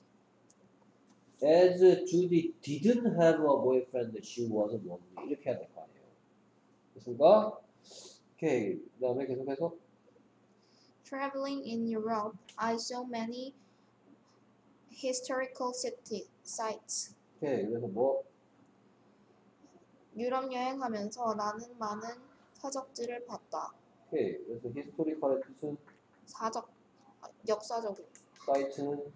As Judy didn't have a boyfriend, she was lonely. 이렇게 해야 될 거 아니에요. 됐습니까? 오케이. 그 다음에 계속해서 Traveling in Europe, I saw many historical sites. 오케이. 그래서 뭐 유럽 여행하면서 나는 많은 사적지를 봤다. 오케이. 그래서 historical의 뜻은 역사적인 사이트는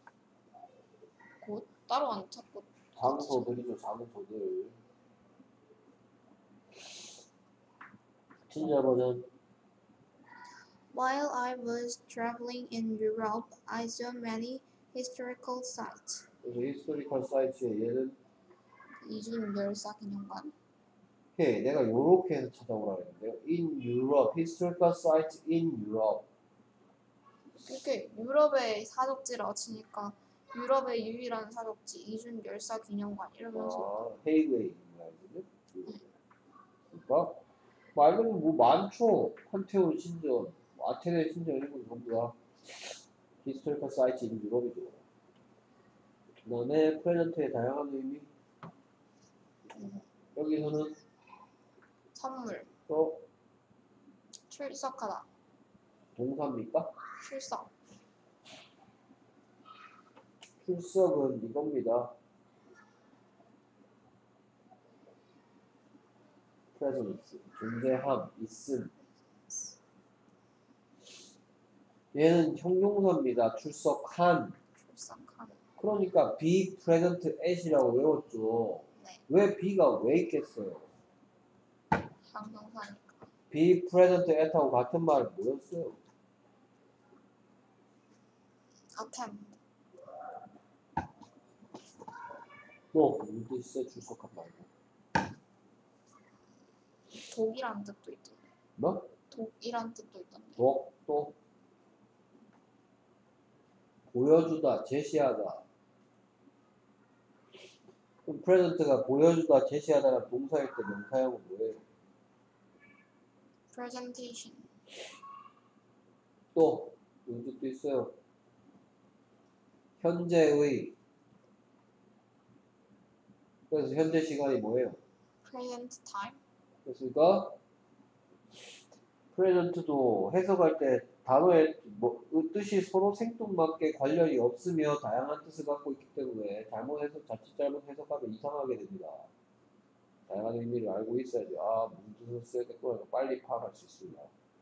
곳 따로 안 찾고 장소들이죠. 장소들. 진짜 버전 While I was traveling in Europe, I saw many historical sites. 그래서 히스토리컬 사이트에 얘는 이중 열사 기념관. 오케이, 내가 요렇게 해서 찾아오라 했는데요. In Europe, historical sites in Europe. 이렇게 유럽의 사적지라고 치니까 유럽의 유일한 사적지 이중 열사 기념관 이러면서 헤이웨이 있는 거거든요. 그러니까 말로는 뭐 많죠. 판테온 신전, 아테네 신전 이런 건 전부 다 히스토리컬 사이트 in 유럽이죠. 그 다음에 프레젠트의 다양한 의미. 여기서는 선물, 또 출석하다, 동사입니까? 출석, 출석은 이겁니다. presence, 존재함, 있음. 얘는 형용사입니다. 출석한. 출석한. 그러니까 be present at이라고 외웠죠. 네. 왜 be가 왜 있겠어요? 형용사니까. be present at하고 같은 말 뭐였어요? attend, 또 무슨 뜻이어요? 출석한 말고. 독이란 뜻도 있던데. 뭐? 독이란 뜻도 있던데. 또 보여주다, 제시하다. 그럼 present가 보여주다, 제시하다는 동사일 때 명사형은 뭐예요? presentation, 또 무슨 뜻도 있어요? 현재의. 그래서 현재 시간이 뭐예요? present time, 그러니까 present도 해석할 때 단어의 뜻이 서로 생뚱맞게 관련이 없으며 다양한 뜻을 갖고 있기 때문에 자칫 잘못 해석하면 이상하게 됩니다. 다양한 의미를 알고 있어야지. 무슨 뜻을 써야겠구나. 빨리 파악할 수 있습니다.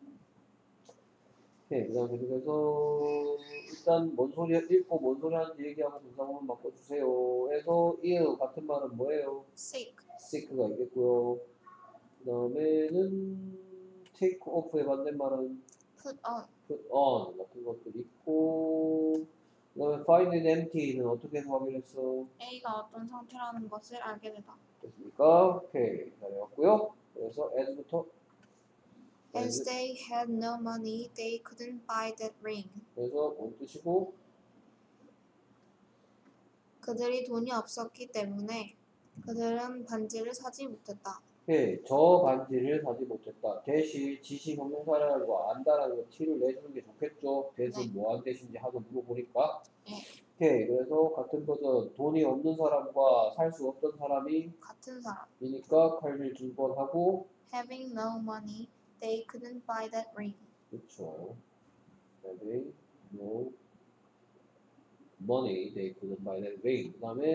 오케이, 그 다음에 그래서 일단 뭔 소리 읽고 뭔 소리 하는지 얘기하고 분사구문 바꿔주세요. 해서 이에 같은 말은 뭐예요? sick, sick가 있겠고요. 그 다음에는 take off의 반대말은 put on, put on 같은 것들 있고, 그 다음에 find it empty는 어떻게 해석하기로 했어? A가 어떤 상태라는 것을 알게 되다. 됐습니까? 오케이, 잘해왔고요. 그래서 as부터 As they had no money, they couldn't buy that ring. 그래서 뭔 뜻이고? 그들이 돈이 없었기 때문에 그들은 반지를 사지 못했다. 오케이, 저 반지를 사지 못했다. 대시 지시 형용사라고 안다라는 거 티를 내주는 게 좋겠죠? 대신 네. 뭐한 대신지 하도 물어보니까. 네. 오케이, 그래서 같은 버전 돈이 없는 사람과 살 수 없던 사람이 같은 사람. 이니까 칼질 두 번 하고. Having no money, they couldn't buy that ring. 그렇죠. Having no money, they couldn't buy that ring. 그 다음에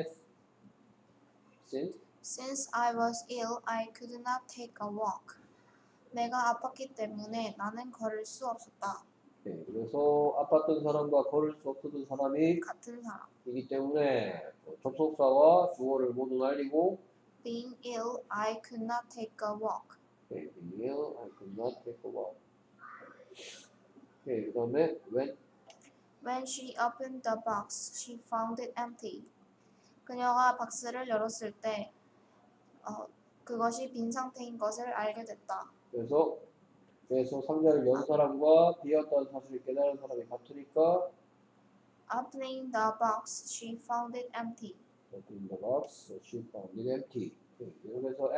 Since I was ill, I could not take a walk. 내가 아팠기 때문에 나는 걸을 수 없었다. 네, 그래서 아팠던 사람과 걸을 수 없었던 사람이 같은 사람이기 때문에 접속사와 주어를 모두 날리고. Being ill, I could not take a walk. Okay, being ill, I could not take a walk. Okay, 그 다음에 When she opened the box, she found it empty. 그녀가 박스를 열었을 때 그것이 빈 상태인 것을 알게 됐다. 그래서 상자를 연 사람과 비었다는 사실을 깨달은 사람이 같으니까. Opening the box, she found it empty. Opening the box, she found it empty. Okay, 그래서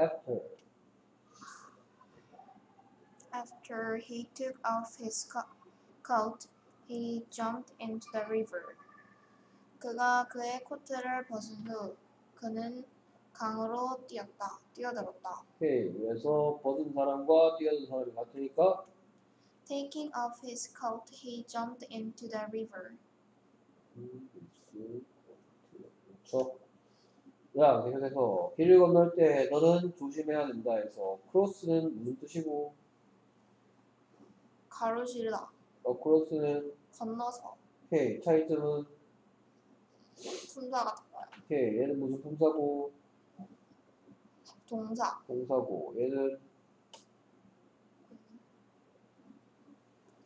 After he took off his coat, he jumped into the river. 그가 그의 코트를 벗은 후 그는 강으로 뛰어들었다. 오케이, 그래서 벗은 사람과 뛰어든 사람이 같으니까. Taking off his coat, he jumped into the river. 그렇죠. 야, 계속해서 길을 건널 때 너는 조심해야 된다 해서 크로스는 무슨 뜻이고? 가로지르다. 크로스는 건너서. 오케이, 차이점은 품사가 달라요. 오케이, 얘는 무슨 품사고? 동사. 동사고 얘는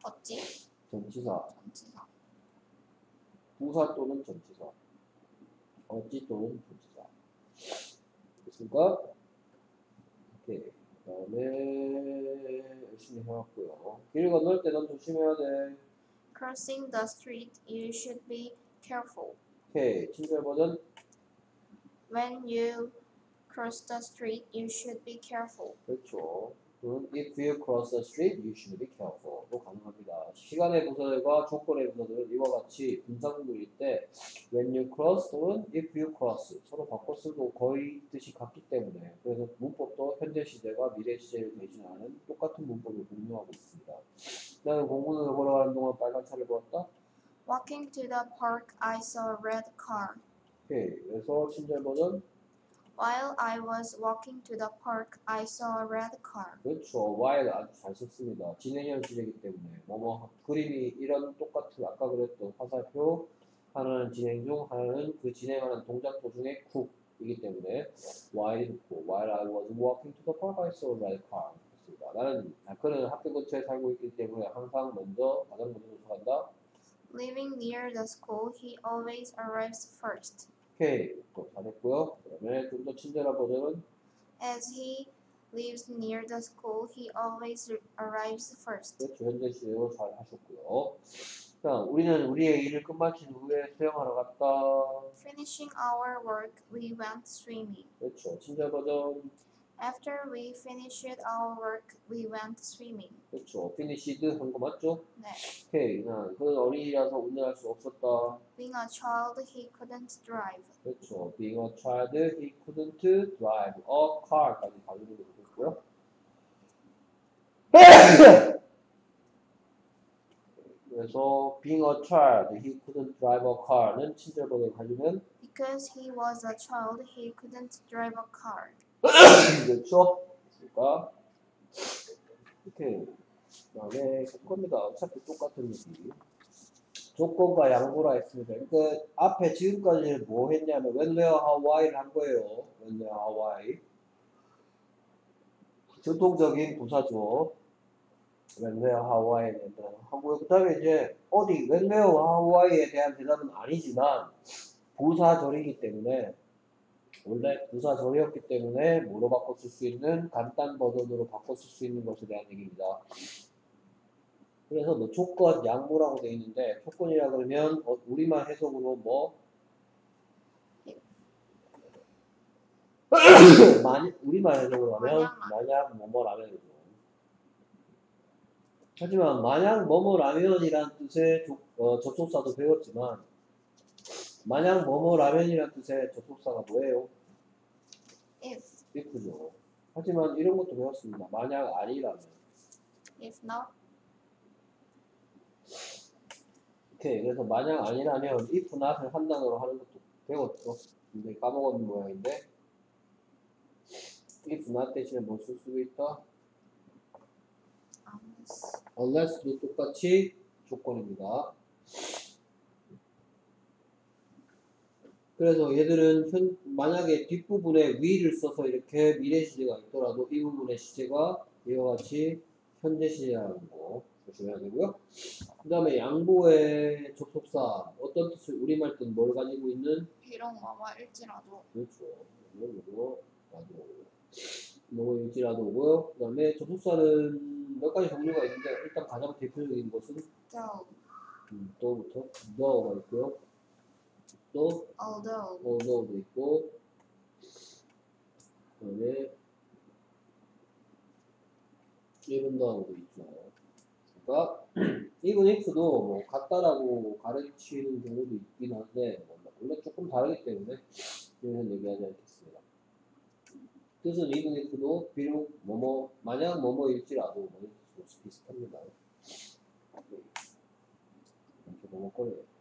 어찌? 전치사. 전치사. 부사 또는 전치사. 어찌 또는 전치사. 됐습니까? 오케이. 그 다음에 열심히 해왔고요. 길 건널 때 넌 조심해야 돼. Crossing the street, you should be careful. 오케이. 친절 버전. When you cross the street, you should be careful. 그렇죠. If you cross the street, you should be careful. 또 가능합니다. 시간의 부사들과 조건의 부사들은 이와 같이 분사구문일 때 when you cross 또는 if you cross 서로 바꿔 쓰도 거의 뜻이 같기 때문에 그래서 문법도 현재 시제가 미래 시제를 대신하는 똑같은 문법을 공유하고 있습니다. 나는 공군으로 걸어가는 동안 빨간 차를 보았다. Walking to the park, I saw a red car. 오케이. 그래서 친절 버전. While I was walking to the park, I saw a red car. 그렇죠. while 아주 잘 썼습니다. 진행형 시제이기 때문에 뭐뭐 그림이 이런 똑같은 아까 그랬던 화살표 하나는 진행 중 하나는 그 진행하는 동작 도중에 쿡이기 때문에 while이 좋고 while I was walking to the park I saw a red car 했습니다. 나는 그는 학교 근처에 살고 있기 때문에 항상 가장 먼저 도착한다. Living near the school, he always arrives first. 오케이. 또 잘했고요. 그다음에 좀 더 친절한 버전은 As he lives near the school, he always arrives first. 그렇죠. 현재 시제로 잘 하셨고요. 자, 우리는 우리의 일을 끝마친 후에 수영하러 갔다. Finishing our work, we went swimming. 그렇죠. 친절 버전. After we finished our work, we went swimming. 그렇죠. finished 한 거 맞죠? 네. 오케이. 그는 어린이라서 운전할 수 없었다. Being a child, he couldn't drive. 그렇죠. being a child, he couldn't drive a car까지 가지고 있고요. 그래서 being a child, he couldn't drive a car는 친절 버전 가지면 Because he was a child, he couldn't drive a car. 그렇죠? 그러니까 오케이. 그다음에 조건입니다. 어차피 똑같은 얘기. 조건과 양보라 했습니다. 그러니까 앞에 지금까지 뭐 했냐면 when, where, how, why를 한 거예요. when, where, how, why. 전통적인 부사죠. when, where, how, why에 대한 하고요. 그 다음에 이제 어디 when, where, how, why에 대한 대답은 아니지만 부사절이기 때문에 원래 부사절이었기 때문에 뭐로 바꿔 쓸 수 있는 간단 버전으로 바꿔 쓸 수 있는 것에 대한 얘기입니다. 그래서 뭐 조건, 양보라고 되어 있는데 조건이라 그러면 우리말 해석으로 뭐 우리말 해석으로 하면 만약 뭐뭐라면 되죠. 하지만 만약 뭐뭐라면이란 뜻의 접속사도 배웠지만 만약 뭐뭐라면이란 뜻의 접속사가 뭐예요? if죠. 하지만 이런 것도 배웠습니다. 만약 아니라면. If not, 오케이. 그래서 만약 아니라면 if not을 한 단어로 하는 것도 배웠죠. 근데 까먹은 모양인데 if not 대신에 뭐 쓸 수도 있다? unless도 똑같이 조건입니다. 그래서 얘들은 만약에 뒷부분에 will을 써서 이렇게 미래 시제가 있더라도 이 부분의 시제가 이와 같이 현재 시제라는 거 조심해야 되고요. 그 다음에 양보의 접속사 어떤 뜻을 우리말 뜻 뭘 가지고 있는? 비록 일지라도. 그렇죠. 뭐일지라도 오고요. 그 다음에 접속사는 몇 가지 종류가 있는데 일단 가장 대표적인 것은 또부터 thou가 있고요. 또 although도 있고 그 다음에 even though도 있죠. 그러니까 even if도 뭐 같다라고 가르치는 경우도 있긴 한데 원래 조금 다르기 때문에 이런 얘기하지 않겠습니다. 뜻은 even if도 비록 뭐뭐 만약 뭐뭐일지라도 뭐 비슷합니다. 이렇게 뭐뭐거려요.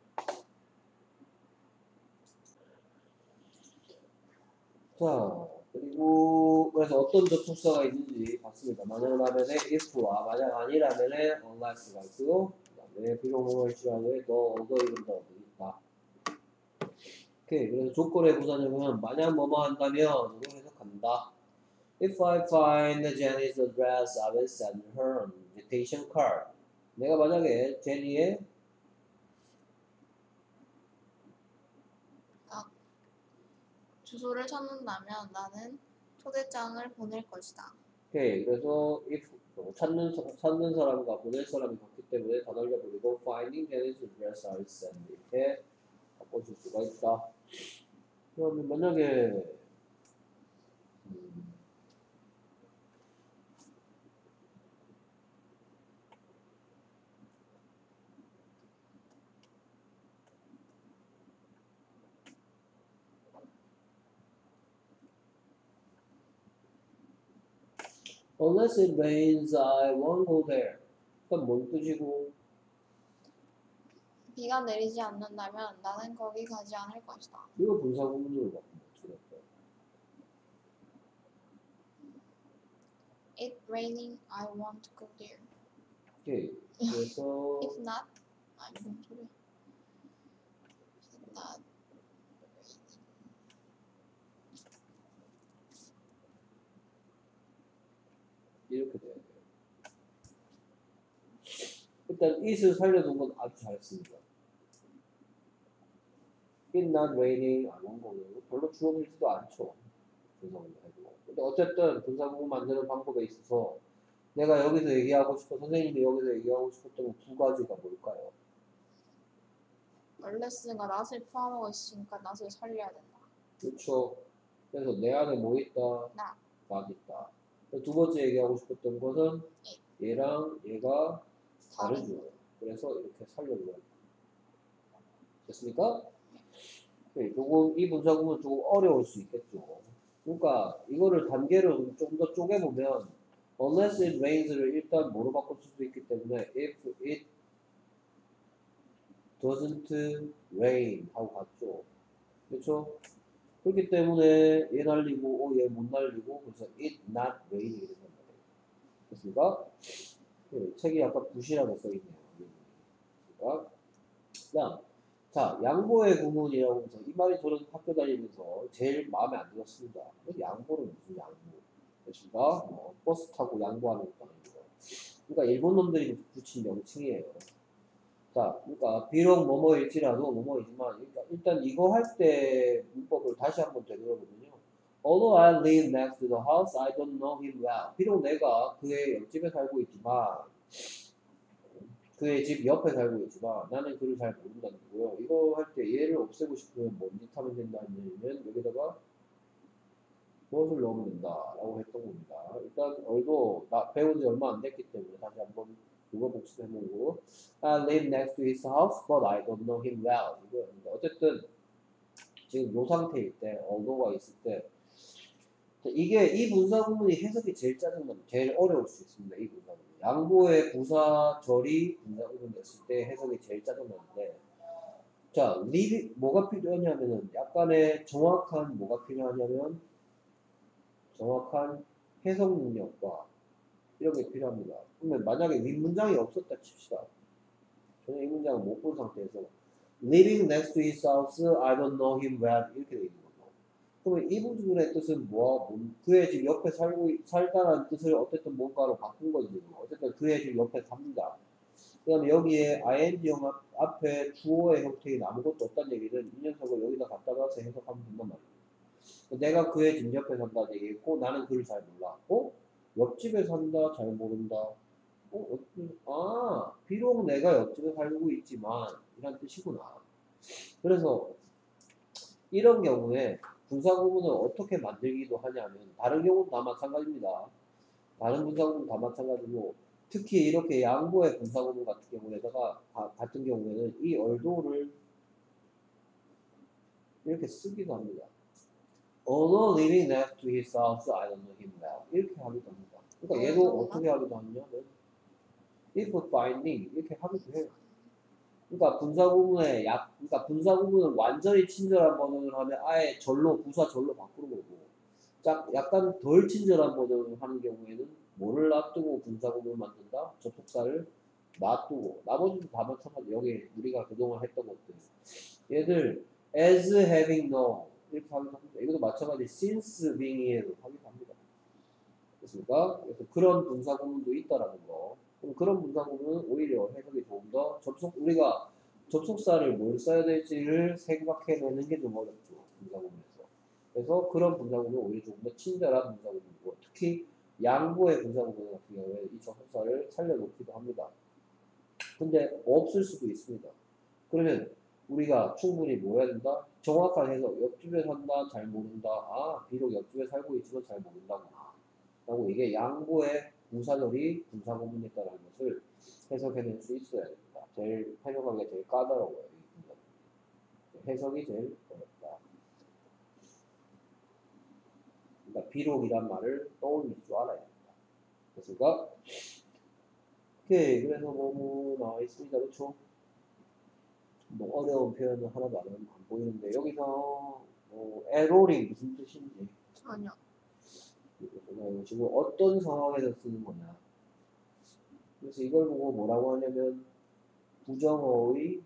자, 그리고 그래서 어떤 접속사가 있는지 봤습니다. 만약라면에 if와 만약 아니라면에 unless가 있고 그다음에 비록 뭐일지라도에 너 얻어 이른다 얻어 있다. 오케이. 그래서 조건의 부사적은 만약 뭐뭐 한다면 이걸 해석한다. If I find Jenny's address, I will send her an invitation card. 내가 만약에 제니의 주소를 찾는다면 나는 초대장을 보낼 것이다. 오케이. 그래서 if 찾는 사람과 보낼 사람이 같기 때문에 다 날려버리고 finding Jenny's address, I will send 이렇게 바꿔줄 수가 있다. 그러면 만약에 음, unless it rains, I won't go there. 그건 뭔 뜻이고? 비가 내리지 않는다면 나는 거기 가지 않을 것이다. 이거 분사구문으로 바꾸면 어떻게 될까요? It raining, I won't go there. 오케이. 그래서 If not, 아니 뭔 소리야? If not, 이렇게 돼야 돼요. 일단 it을 살려둔 건 아주 잘했습니다. It not raining, 안 온 거는 별로 주어들지도 않죠. 분사구문 해도. 근데 어쨌든 분사구문 만드는 방법에 있어서 내가 여기서 얘기하고 싶어, 선생님이 여기서 얘기하고 싶었던 두 가지가 뭘까요? unless가 not을 포함하고 있으니까 not을 살려야 된다. 그렇죠. 그래서 내 안에 뭐 있다? not. not 있다. 두 번째 얘기하고 싶었던 것은 얘랑 얘가 다르죠. 그래서 이렇게 살려줘야 돼. 됐습니까? 네, 조금 이 분사구문 조금 어려울 수 있겠죠. 그러니까 이거를 단계로 좀 더 쪼개보면 unless it rains를 일단 뭐로 바꿀 수도 있기 때문에 if it doesn't rain 하고 갔죠. 그렇죠? 그렇기 때문에 얘 날리고 얘 못 날리고 그래서 it not rain 이렇게 된다. 됐습니까? 네, 책이 약간 부실하게 써있네요. 그러니까 그다음 자, 양보의 구문이라고 해서 이 말이 저는 학교 다니면서 제일 마음에 안 들었습니다. 양보는 무슨 양보? 그것인가? 버스 타고 양보하는 것도 아니고. 그러니까 일본 놈들이 붙인 명칭이에요. 자, 그러니까 비록 뭐뭐일지라도 뭐뭐이지만 그러니까 일단 이거 할 때 문법을 다시 한번 되돌아보면요. Although I live next to the house, I don't know him well. 비록 내가 그의 옆집에 살고 있지만 그의 집 옆에 살고 있지만 나는 그를 잘 모른다는 거고요. 이거 할 때 얘를 없애고 싶으면 뭔 짓 하면 된다면 여기다가 무엇을 넣으면 된다라고 했던 겁니다. 일단 얼도 배운 지 얼마 안 됐기 때문에 다시 한번 이거 복습해보고 I live next to his house, but I don't know him well. 이거였는데 어쨌든 지금 요 상태일 때 although가 있을 때 이게 이 분사 구문이 해석이 제일 짜증납니다. 제일 어려울 수 있습니다. 이 분사 구문. 양보의 부사절이 분사 구문이었을 때 해석이 제일 짜증나는데 자, 리비 뭐가 필요하냐면은 약간의 정확한 뭐가 필요하냐면 정확한 해석 능력과 이런 게 필요합니다. 그러면 만약에 윗문장이 없었다 칩시다. 저는 이 문장을 못 본 상태에서 living next to his house, I don't know him well 이렇게 돼 있는 거죠. 그러면 이 부분의 뜻은 그의 집 옆에 살다라는 뜻을 어쨌든 뭔가로 바꾼 거지. 어쨌든 그의 집 옆에 삽니다. 그 다음에 여기에 ing형 앞에 주어의 형태인 아무것도 없다는 얘기는 이 녀석을 여기다 갖다 놔서 해석하면 된단 말이에요. 내가 그의 집 옆에 산다는 얘기했고 나는 그를 잘 몰라. 옆집에 산다 잘 모른다. 비록 내가 옆집에 살고 있지만 이란 뜻이구나. 그래서 이런 경우에 분사구문을 어떻게 만들기도 하냐면 다른 경우도 다 마찬가지입니다. 다른 분사구문 다 마찬가지고 특히 이렇게 양보의 분사구문 같은 경우에는 이 얼도를 이렇게 쓰기도 합니다. Although living next to his house, I don't know him well. 이렇게 하기도 합니다. 그러니까 얘도 어떻게 하기도 하냐면 if finding 이렇게 하기도 해요. 그러니까 분사 구문을 완전히 친절한 번역을 하면 아예 부사 절로 바꾸는 거고 약간 덜 친절한 버전을 하는 경우에는 뭐를 놔두고 분사구문을 만든다? 접속사를 놔두고 나머지는 다 마찬가지. 여기 우리가 그동안 했던 것들 얘들 as having no 이렇게 하기도 합니다. 이것도 마찬가지 since being에도 하기도 합니다. 됐습니까? 그래서 그런 분사구문도 있다라는 거. 그럼 그런 분사구문은 오히려 해석이 조금 더 우리가 접속사를 뭘 써야 될지를 생각해내는 게 좀 어렵죠. 분사구문에서. 그래서 그런 분사구문은 오히려 조금 더 친절한 분사구문이고 특히 양보의 분사구문 같은 경우에 이 접속사를 살려놓기도 합니다. 근데 없을 수도 있습니다. 그러면 우리가 충분히 뭐 해야 된다? 정확한 해석. 옆집에 산다, 잘 모른다. 아, 비록 옆집에 살고 있지만 잘 모른다구나. 라고 이게 양보의 부사절이 분사구문이다라는 것을 해석해낼 수 있어야 됩니다. 제일 해석하기가 제일 까다로워요. 이 분사구문. 해석이 제일 어렵다. 그러니까 비록이란 말을 떠올릴 줄 알아야 됩니다. 됐습니까? 오케이. 그래서 뭐 나와 있습니다. 그렇죠? 뭐 어려운 표현은 하나도 안 보이는데 여기서 에롤이 무슨 뜻인지 전혀. 지금 어떤 상황에서 쓰는 거냐. 그래서 이걸 보고 뭐라고 하냐면 부정어의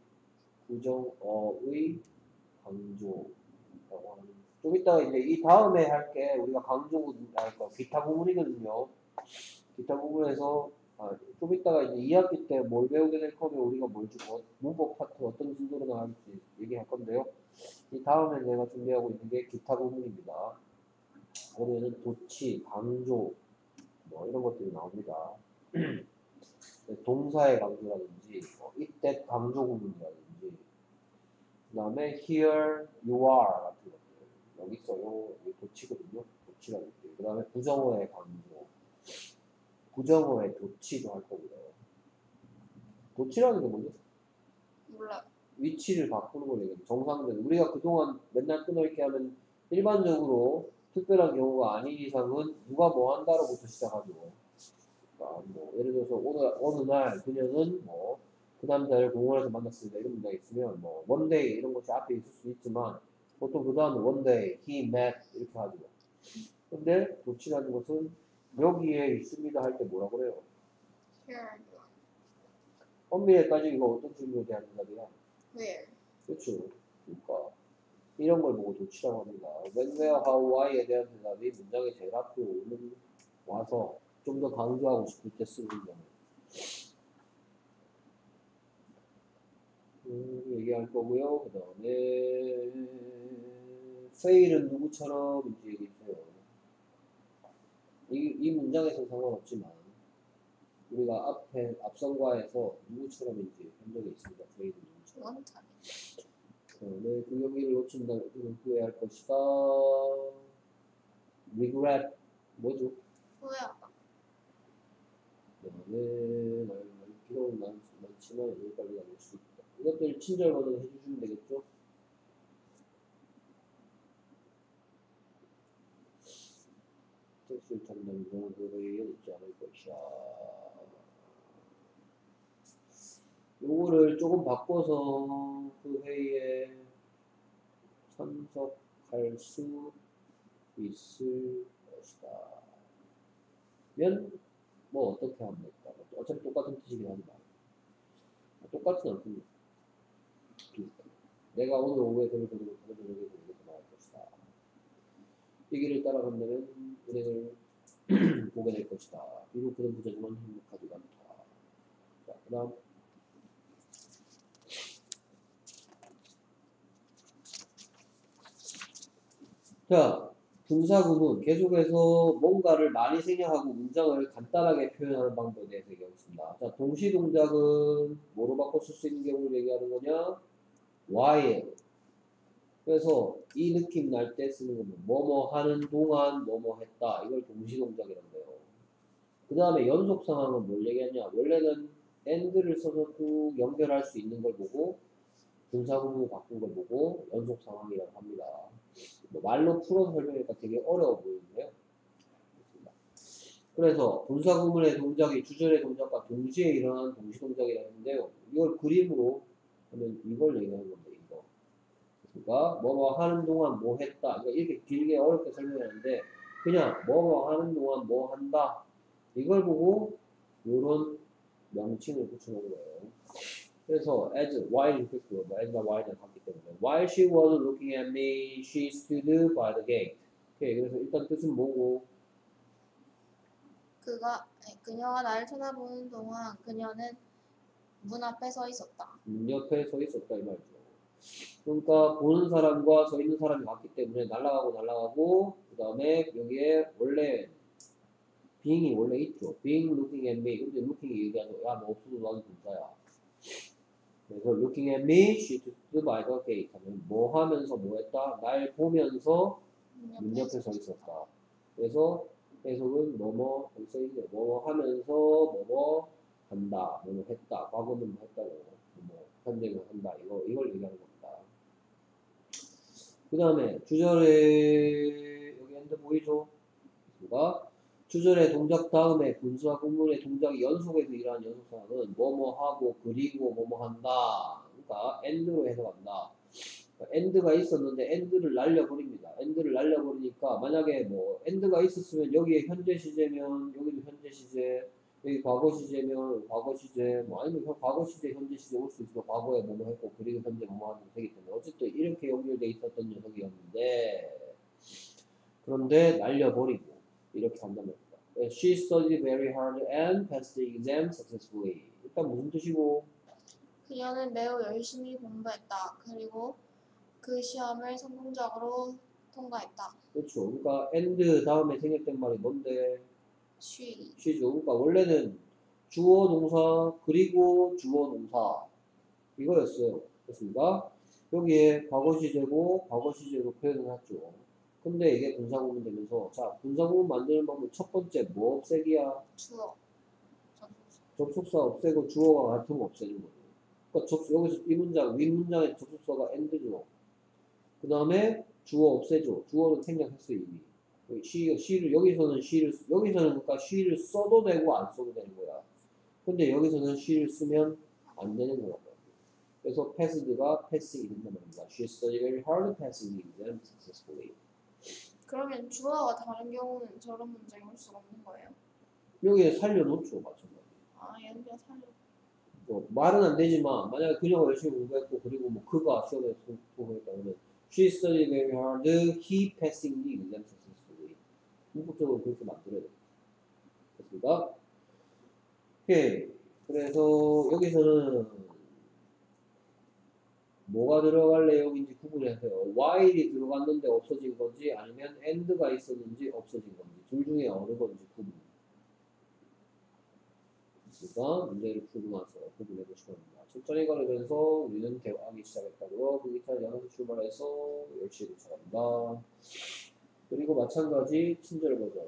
강조라고 하는. 좀 이따가 이제 이 다음에 할게 우리가 강조 할 거 기타 부분이거든요. 기타 부분에서 좀 이따가 이제 2학기 때 뭘 배우게 될 거면 우리가 뭘 주고 문법 파트 어떤 순서로 나갈지 얘기할 건데요. 이 다음에 내가 준비하고 있는 게 기타 부분입니다. 그러면은 도치, 강조 뭐 이런 것들이 나옵니다. 동사의 강조라든지 이때 강조 구문이라든지 그 다음에 here you are 같은 것들 여기 있어요. 여기 도치거든요. 도치라는 게. 그 다음에 부정어의 강조 부정어의 도치도 할 거고요. 도치라는 게 뭐죠? 몰라. 위치를 바꾸는 걸 얘기해요. 정상적으로 우리가 그동안 맨날 끊어있게 하면 일반적으로 특별한 경우가 아닌 이상은 누가 뭐 한다로부터 시작하죠. 그러니까 뭐 예를 들어서 어느 날 그녀는 뭐 그 남자를 공원에서 만났습니다. 이런 문장이 있으면 뭐 one day 이런 것이 앞에 있을 수 있지만 보통 그 다음에 one day he met 이렇게 하죠. 근데 도치라는 것은 여기에 있습니다 할 때 뭐라 그래요? Here. 엄밀히 따지면 이거 어떤 질문에 대한 대답이야? Where? 그렇죠. 그러니까 이런 걸 보고 도치라고 합니다. when, where, how, why에 대한 대답이 문장의 제일 앞으로 와서 좀 더 강조하고 싶을 때 쓰는 경우. 얘기할 거고요. 그 다음에 fail은 누구처럼 이제 얘기해요. 이 문장에서 상관없지만 우리가 앞선과에서 누구처럼인지 한 적이 있습니다. fail은 누구처럼. 원탄. 네, 그 경기를 놓친다면 후회할 것이다. regret 뭐죠? 후회하다. 네, 필요는 많지만 여기까지 나올 수 있다. 이것들 친절 버전 해주시면 되겠죠? 특실 탐정 정도에 있지 않을 것이야. 요거를 조금 바꿔서 그 회의에 참석할 수 있을 것이다. 면, 뭐 어떻게 하면 될까? 어차피 똑같은 뜻이긴 하지만. 똑같진 않군요. 비슷해. 내가 오늘 오후에 돈을 벌지 못하면 저녁에 돈을 더 나올 것이다. 이 길을 따라간다면 은행을 보게 될 것이다. 비록 그런 부자지만 행복하지가 않다. 자, 그 다음. 자, 분사구문. 계속해서 뭔가를 많이 생략하고 문장을 간단하게 표현하는 방법에 대해서 얘기하겠습니다. 자, 동시동작은 뭐로 바꿔 쓸 수 있는 경우를 얘기하는 거냐? while. 그래서 이 느낌 날 때 쓰는 거는 뭐뭐 하는 동안 뭐뭐 했다. 이걸 동시동작이란대요. 그 다음에 연속 상황은 뭘 얘기하냐? 원래는 and를 써서 쭉 연결할 수 있는 걸 보고 분사구문을 바꾼 걸 보고 연속 상황이라고 합니다. 뭐 말로 풀어서 설명하니까 되게 어려워 보이는데요. 그래서 분사구문의 동작이 주절의 동작과 동시에 일어나는 동시동작이라는데요. 이걸 그림으로 하면 이걸 얘기하는 건데 이거. 그러니까 뭐뭐 하는 동안 뭐 했다. 그러니까 이렇게 길게 어렵게 설명하는데 그냥 뭐 하는 동안 뭐 한다. 이걸 보고 요런 명칭을 붙여놓은 거예요. 그래서 as while 이렇게 했고요. as가 while랑 같기 때문에 while she was looking at me, she stood by the gate. 오케이, 그래서 일단 뜻은 뭐고? 그녀가 나를 쳐다보는 동안 그녀는 문 앞에 서 있었다. 옆에 서 있었다 이 말이죠. 그러니까 보는 사람과 서 있는 사람이 같기 때문에 날아가고 그 다음에 여기에 원래 being이 원래 있죠. being looking at me. 근데 looking이 얘기하죠. 야, 너 없어도 나는 분자야. 그래서 looking at me, she stood by the gate 하면 뭐 하면서 뭐 했다? 날 보면서 문 옆에 서 있었다. 그래서 해석은 뭐뭐 여기 써있네. 뭐뭐 하면서 뭐뭐 한다. 뭐뭐 했다. 과거는 뭐 했다고. 뭐 현재는 한다. 이걸 얘기하는 겁니다. 그 다음에 주절에 여기 엔드 보이죠? 누가 주절의 동작 다음에 분수와 분문의 동작이 연속해서 일어나는 연속사는 뭐뭐 하고 그리고 뭐뭐 한다. 그러니까 end로 해석한다. end가 있었는데 end를 날려버립니다. end를 날려버리니까 만약에 뭐 end가 있었으면 여기에 현재 시제면 여기도 현재 시제, 여기 과거 시제면 과거 시제, 뭐 아니면 과거 시제, 현재 시제 올 수 있으면 과거에 뭐뭐 했고 그리고 현재 뭐뭐 하면 되기 때문에 어쨌든 이렇게 연결돼 있었던 녀석이었는데 그런데 날려버리고 이렇게 한단 말입니다. She studied very hard and passed the exam successfully. 일단 무슨 뜻이고? 그녀는 매우 열심히 공부했다. 그리고 그 시험을 성공적으로 통과했다. 그렇죠. 그러니까 and 다음에 생략된 말이 뭔데? she죠. 그러니까 원래는 주어 동사 그리고 주어 동사 이거였어요. 그렇습니까? 여기에 과거 시제고 과거 시제로 표현을 했죠. 근데 이게 분사구문 되면서 자 분사구문 만드는 방법 첫 번째 뭐 없애기야? 주어. 접속사 없애고 주어가 같은 거 없애는 거죠. 그러니까 여기서 이 문장 윗문장의 접속사가 and죠. 그 다음에 주어 없애죠. 주어는 생략했어요 이미. she를 여기서는 그러니까 she를 써도 되고 안 써도 되는 거야. 근데 여기서는 she를 쓰면 안 되는 거란 말이야. 그래서 passed가 passing이 된단 말입니다. She studied very hard, passing the exam successfully. 그러면 주어가 다른 경우는 저런 문장이 올 수가 없는 거예요? 여기에 살려놓죠, 마찬가지. 연결 살려. 뭐 말은 안 되지만 만약에 그녀가 열심히 공부했고 그리고 뭐 그가 시험에 성공했다면 She studied very hard, he passing the exam successfully. 궁극적으로 그렇게 만들어야 됩니다. 됐습니다. 오케이. 그래서 여기서는 뭐가 들어갈 내용인지 구분하세요. while이 들어갔는데 없어진 건지 아니면 and가 있었는지 없어진 건지 둘 중에 어느 건지 구분. 그러니까 문제를 풀고 나서 구분해 보시기 바랍니다. 천천히 걸으면서 우리는 대화하기 시작했다고요. 그 기타 6시 출발해서 10시에 도착합니다. 그리고 마찬가지 친절 버전.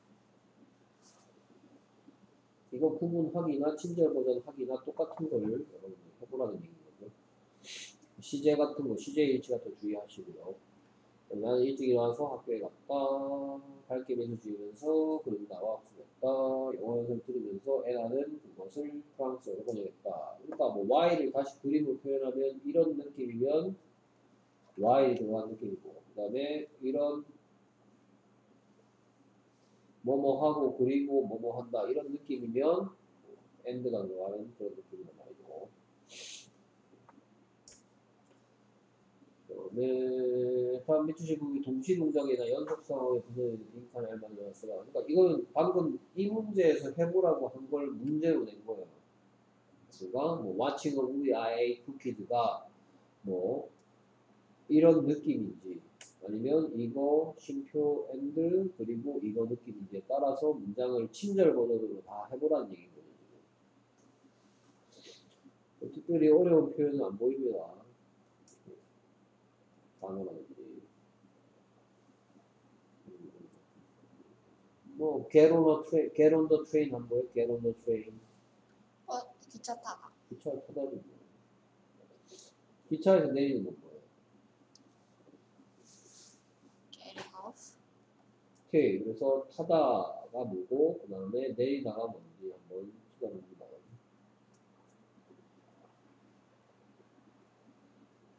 이거 구분하기나 친절 버전 하기나 똑같은 걸 여러분들 해보라는 얘기거든요. 시제 같은 거, 시제 일치 같은 거 주의하시고요. 나는 일찍 일어나서 학교에 갔다. 밝게 미소 지으면서 그런다와 학습했다. 영어 연습 들으면서 애나는 그것을 프랑스어로 번역했다. 그러니까 뭐 Y를 다시 그림으로 표현하면 이런 느낌이면 Y이 들어간 느낌이고 그 다음에 이런 뭐뭐 하고 그리고 뭐뭐 한다 이런 느낌이면 and가 들어가는 그런 느낌이란 말이죠. 네, 다음 밑주시 부분 동시 동작이나 연속성의 무슨 링크를 얼마나 넣었어요. 그러니까 이거는 방금 이 문제에서 해보라고 한 걸 문제로 낸 거예요. 그러니까 뭐 watching a movie I ate cookies가 뭐 이런 느낌인지 아니면 이거 쉼표 and 그리고 이거 느낌인지에 따라서 문장을 친절 버전으로 다 해보라는 얘기거든요. 특별히 어려운 표현은 안 보입니다. 단어라든지. 뭐 get on the train 한 거예요. get on the train. 기차 타다. 기차를 타다니 뭐. 기차에서 내리는 건 뭐예요? getting off. 오케이. 그래서 타다가 뭐고 그 다음에 내리다가 뭔지 한번 찾아봅니다.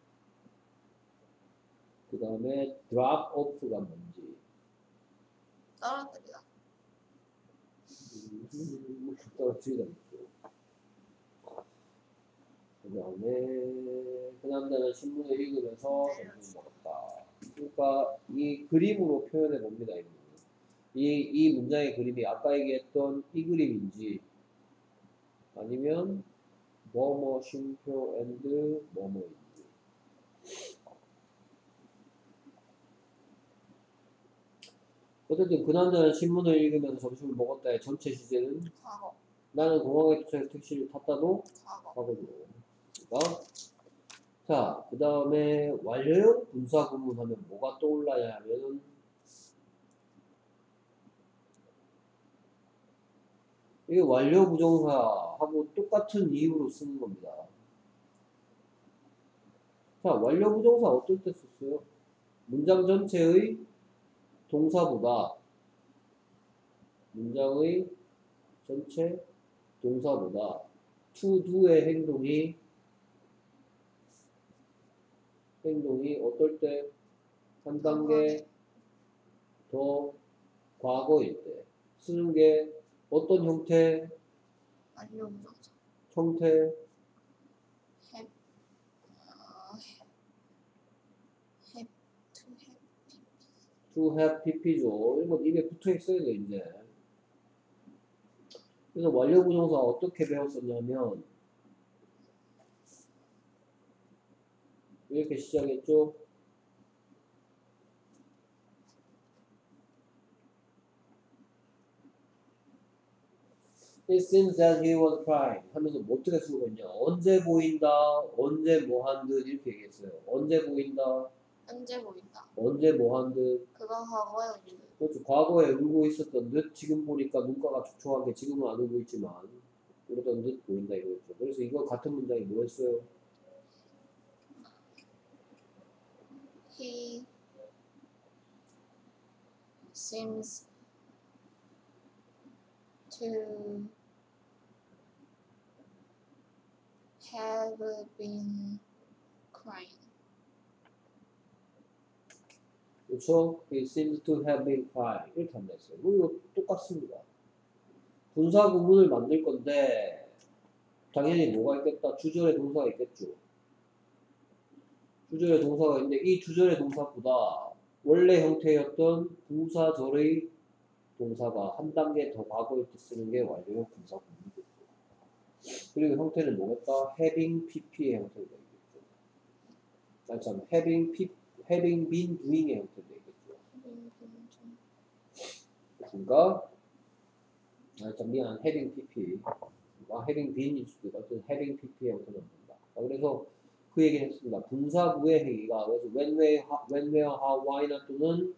그 다음에 drop off가 뭔지 떨어뜨리다. 떨어뜨리다 있죠. 그 남자는 신문을 읽으면서 점심을 먹었다. 그러니까 이 그림으로 표현해 봅니다. 이 문장의 그림이 아까 얘기했던 이 그림인지 아니면 뭐뭐 쉼표 앤드 뭐뭐인지. 어쨌든 그 남자는 신문을 읽으면서 점심을 먹었다의 전체 시제는 과거. 나는 공항에 도착해서 택시를 탔다도 과거. 과거죠. 그러니까 자, 그 다음에 완료형 분사 구문하면 뭐가 떠올라야 하면 이게 완료 부정사하고 똑같은 이유로 쓰는 겁니다. 자, 완료 부정사 어떨 때 썼어요? 문장 전체의 동사보다 문장의 전체 동사보다 to do의 행동이 어떨 때 한 단계 더 과거일 때 쓰는 게 어떤 형태? 완료 부정사. 형태 have to have pp죠. 이런 건 입에 붙어 있어야 돼 이제. 그래서 완료 부정사 어떻게 배웠었냐면 이렇게 시작했죠. It seems that he was crying 하면서 뭐 어떻게 쓰고 있냐. 언제 보인다, 언제 뭐 한 듯 이렇게 얘기했어요. 언제 보인다, 언제 보인다. 언제 뭐 한 듯. 그가 과거에 울고. 그렇죠. 과거에 울고 있었던 듯 지금 보니까 눈가가 촉촉하게 지금은 안 울고 있지만 그러던 듯 보인다 이거였죠. 그래서 이거 같은 문장이 뭐였어요? He seems to have been crying. 그렇죠? He seems to have been crying. 이렇게 한다 했어요. 이거 똑같습니다. 분사 구문을 만들 건데 당연히 뭐가 있겠다? 주절의 동사가 있겠죠. 주절의 동사가 있는데 이 주절의 동사보다 원래 형태였던 부사절의 동사가 한 단계 더 과거일 때 쓰는 게 완료형 분사 구문이겠죠. 그리고 형태는 뭐겠다? having pp의 형태가 되겠죠. 아니 참 having been doing의 형태가 되겠죠. 그러니까 아니 참 미안 having pp having been일 수도 있고 어떤 having pp의 형태는 된다. 그래서 그 얘기를 했습니다. 분사구의 행위가 그래서 when, where, how, why나 또는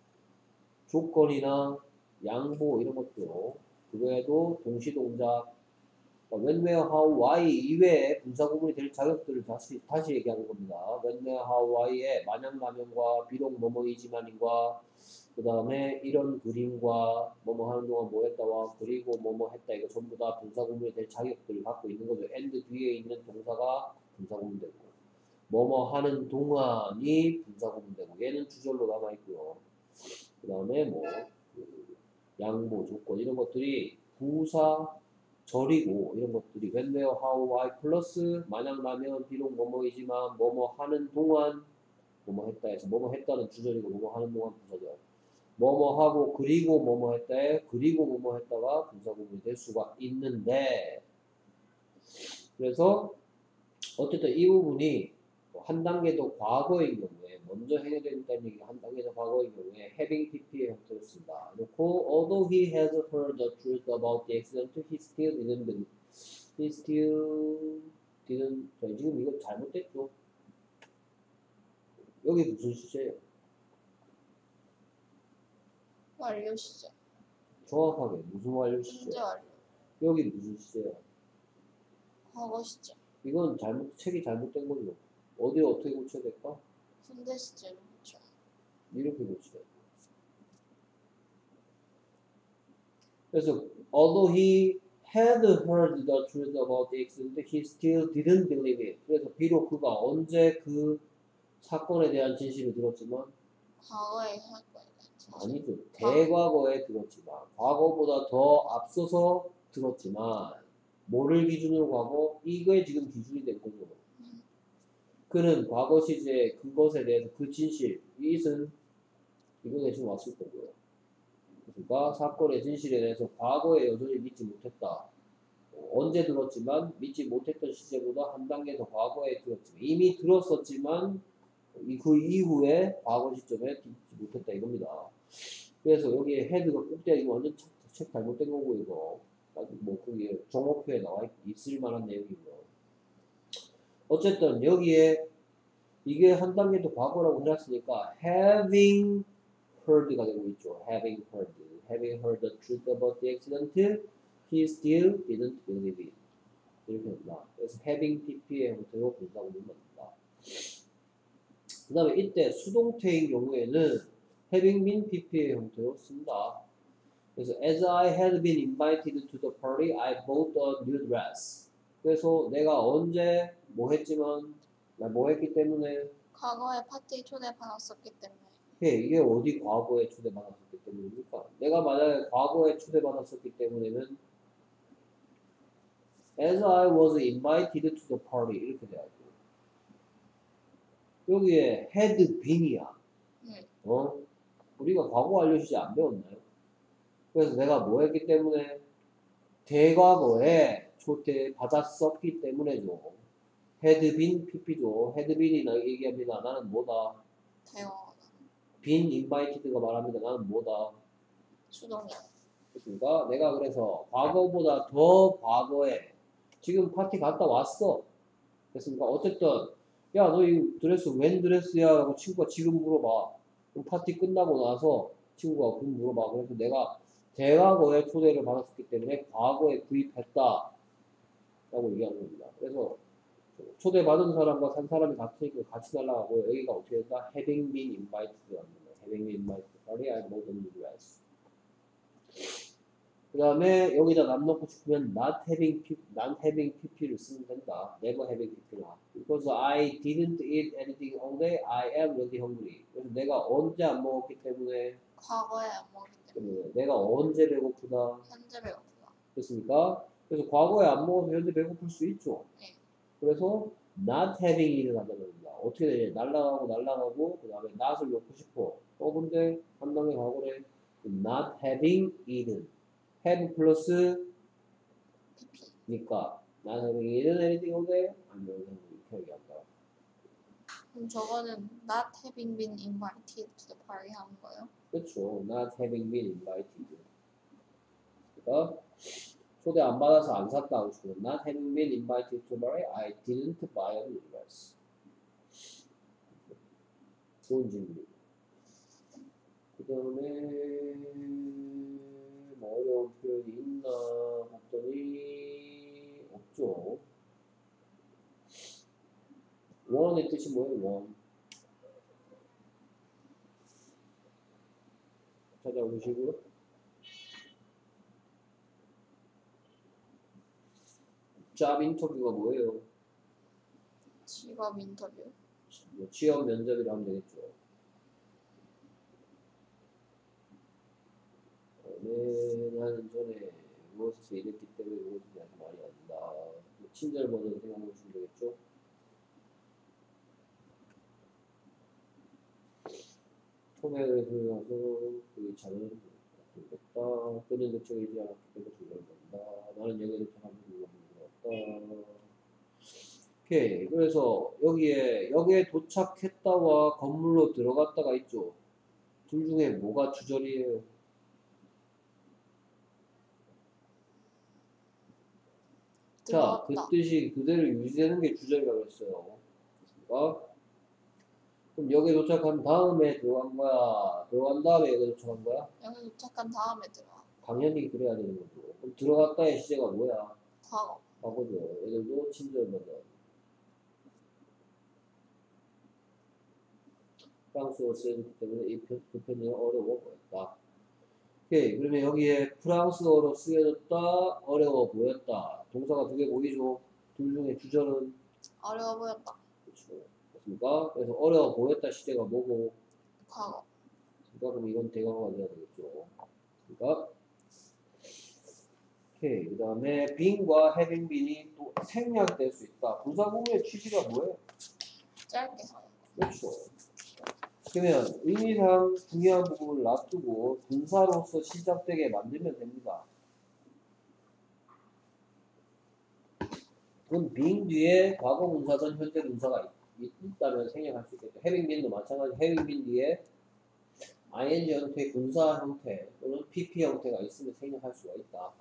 조건이나 양보 이런 것도 그 외에도 동시동작 when, where, how, why 이외에 분사구문이 될 자격들을 다시 얘기하는 겁니다. when, where, how, why에 만약라면과 비록 뭐뭐이지만인과 그 다음에 이런 그림과 뭐뭐 하는 동안 뭐 했다와 그리고 뭐뭐 했다 이거 전부 다 분사구문이 될 자격들을 갖고 있는 거죠. and 뒤에 있는 동사가 분사구문 되고 뭐뭐 하는 동안이 분사구문 되고 얘는 주절로 남아있고요. 그 다음에 뭐 양보, 조건 이런 것들이 부사, 절이고 이런 것들이 when, where, how, why 플러스 만약라면 비록 뭐뭐이지만 뭐뭐 하는 동안 뭐뭐 했다 해서 뭐뭐 했다는 주절이고 뭐뭐 하는 동안 부사절 뭐뭐 하고 그리고 뭐뭐 했다에 그리고 뭐뭐 했다가 분사구문이 될 수가 있는데 그래서 어쨌든 이 부분이 한 단계 더 과거인 경우에 먼저 해결된다는 얘기가 한 단계 더 과거인 경우에 having pp의 형태를 쓴다. 놓고 although he has heard the truth about the accident, he still didn't believe. He still didn't. 지금 이거 잘못됐죠? 여기 무슨 시제예요? 완료 시제. 정확하게 무슨 완료 현재 시제? 완료. 여기 무슨 시제예요? 과거 시제. 이건 책이 잘못된 거죠. 어디에 어떻게 고쳐야 될까? 현재 시제로 붙여. 이렇게 고쳐야 돼. 그래서 although he had heard the truth about the accident, he still didn't believe it. 그래서 비록 그가 언제 그 사건에 대한 진실을 들었지만 과거의 사건에 대한 진실. 아니죠. 대과거에 들었지만 과거보다 더 앞서서 들었지만 뭐를 기준으로 과거? 이거에 지금 기준이 된 거죠. 그는 과거 시제의 그것에 대해서 그 진실, 이것은 이거 대신 왔을 거고요. 그러니까 사건의 진실에 대해서 과거에 여전히 믿지 못했다. 언제 들었지만 믿지 못했던 시제보다 한 단계 더 과거에 들었지만 이미 들었었지만 그 이후에 과거 시점에 듣지 못했다 이겁니다. 그래서 여기에 헤드가 꼭대기 이거 완전 책 잘못된 거고 이거 뭐 그게 종목표에 나와 있을 만한 내용이고요. 어쨌든 여기에 이게 한 단계 더 과거라고 해놨으니까 having heard가 되고 있죠. having heard the truth about the accident, he still didn't believe it. 이렇게 됩니다. 그래서 having pp의 형태로 본다고 보면 됩니다. 그 다음에 이때 수동태인 경우에는 having been pp의 형태로 쓴다. 그래서 as I had been invited to the party, I bought a new dress. 그래서 내가 언제 뭐 했지만 뭐 했기 때문에 과거에 파티 초대받았었기 때문에. 이게 어디 과거에 초대받았었기 때문입니까? 내가 만약에 과거에 초대받았었기 때문에는 as I was invited to the party 이렇게 돼야죠. 여기에 had been이야. 우리가 과거 완료 시제 안 배웠나요? 그래서 내가 뭐 했기 때문에 대과거에 초대받았었기 때문에죠. had been pp죠. had been이 얘기합니다. 나는 뭐다? 대화. been invited가 말합니다. 나는 뭐다? 수동이야. 그렇습니까? 내가 그래서 과거보다 더 과거에 지금 파티 갔다 왔어. 됐습니까? 어쨌든 야 너 이 드레스 웬 드레스야? 라고 친구가 지금 물어봐. 그럼 파티 끝나고 나서 친구가 그럼 물어봐. 그래서 내가 대과거에 초대를 받았기 때문에 과거에 구입했다. 라고 얘기하는 겁니다. 그래서 초대받은 사람과 산 사람이 같으니까 같이 날아가고 여기가 어떻게 된다? having been invited가 됩니다. having been invited. Sorry, I bought a new dress. 그 다음에 여기다 남 넣고 싶으면 not having pp를 쓰면 된다. never having pp나. Because I didn't eat anything all day, I am really hungry. 그래서 내가 언제 안 먹었기 때문에 과거에 안 먹었기 때문에. 내가 언제 배고프다. 현재 배고프다. 됐습니까? 그래서 과거에 안 먹어서 현재 배고플 수 있죠. 네. 그래서 not having it을 한다는 겁니다. 어떻게 되냐? 날라가고 그 다음에 not을 넣고 싶어. 근데 한 단계 과거래. not having it은 have 플러스 pp니까 not having eaten anything all day 아니면 이렇게 얘기한다. 그럼 저거는 not having been invited to the party 하는 거예요? 그렇죠. not having been invited. 그러니까 초대 안 받아서 안 샀다 하고 싶어. not having been invited to the party, I didn't buy a new dress. 좋은 질문입니다. 그 다음에 뭐 어려운 표현이 있나 봤더니 없죠. 원의 뜻이 뭐예요? 원. 찾아보시고요. 잡 인터뷰가 뭐예요? 직업 인터뷰. 뭐 취업 면접이라 하면 되겠죠. 나는 전에 무엇에서 일했기 때문에 이것에 대해서 말이 안 된다. 친절 버전 생각해 보시면 되겠죠. 통해를 들어가서 그 차는 됐다. 그는 도착이지 않았기 때문에 중단된다. 나는 여기에 도착하면 들어왔다. 오케이. 그래서 여기에 도착했다와 건물로 들어갔다가 있죠. 둘 중에 뭐가 주절이에요? 자, 그 뜻이 그대로 유지되는 게 주절이라고 했어요. 그러니까 그럼 여기에 도착한 다음에 들어간 거야? 들어간 다음에 여기에 도착한 거야? 여기 도착한 다음에 들어가. 당연히 그래야 되는 거죠. 그럼 들어갔다의 시제가 뭐야? 과거. 과거죠. 얘들도 친절 버전. 프랑스어 쓰였기 때문에 그 편이 어려워 보였다. 오케이. 그러면 여기에 프랑스어로 쓰여졌다, 어려워 보였다. 동사가 두 개 보이죠? 둘 중에 주절은? 어려워 보였다. 그렇죠. 맞습니까? 그래서 어려워 보였다 시제가 뭐고? 과거. 그럼 이건 대괄호가 돼야 되겠죠. 그러니까 오케이. 그 다음에 being과 having been이 또 생략될 수 있다. 분사구문의 취지가 뭐예요? 짧게 하는 거. 그렇죠. 그러면 의미상 중요한 부분을 놔두고 분사로서 시작되게 만들면 됩니다. 그럼 being 뒤에 과거 분사든 현재 분사가 있다면 생략할 수 있겠죠. having been도 마찬가지. having been 뒤에 ing 형태의 분사 형태 또는 pp 형태가 있으면 생략할 수가 있다.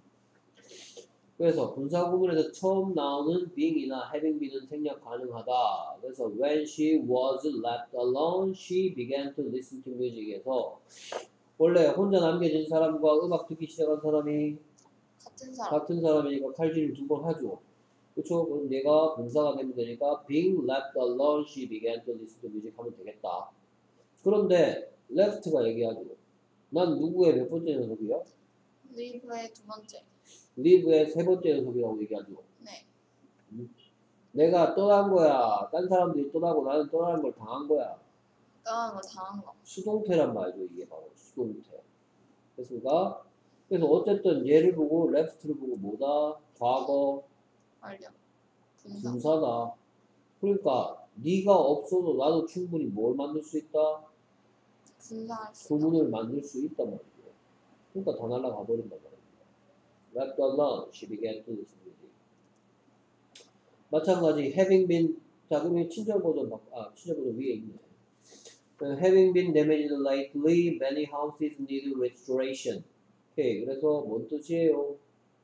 그래서 분사 구문에서 처음 나오는 being이나 having been은 생략 가능하다. 그래서 when she was left alone, she began to listen to music에서 원래 혼자 남겨진 사람과 음악 듣기 시작한 사람이 같은 사람. 같은 사람이니까 칼질을 두 번 하죠. 그렇죠? 그럼 얘가 분사가 되면 되니까 being left alone, she began to listen to music 하면 되겠다. 그런데 left가 얘기하죠. 난 누구의 몇 번째 녀석이야? live의 두 번째. live의 세 번째 녀석이라고 얘기하죠. 네. 내가 떠난 거야. 딴 사람들이 떠나고 나는 떠나는 걸 당한 거야. 떠나는 걸 당한 거. 수동태란 말이죠. 이게 바로 수동태. 됐습니까? 그래서 어쨌든 얘를 보고 left를 보고 뭐다? 과거 완료. 분사. 분사다. 그러니까 네가 없어도 나도 충분히 뭘 만들 수 있다? 분사할 수 있다. 구문을 만들 수 있단 말이죠. 그러니까 다 날아가 버린단 말입니다. Left alone, she began to listen to music. 마찬가지 having been 자 그러면 친절 버전 친절 버전 위에 있네. Having been damaged lately, many houses need restoration. 오케이, 그래서 뭔 뜻이에요?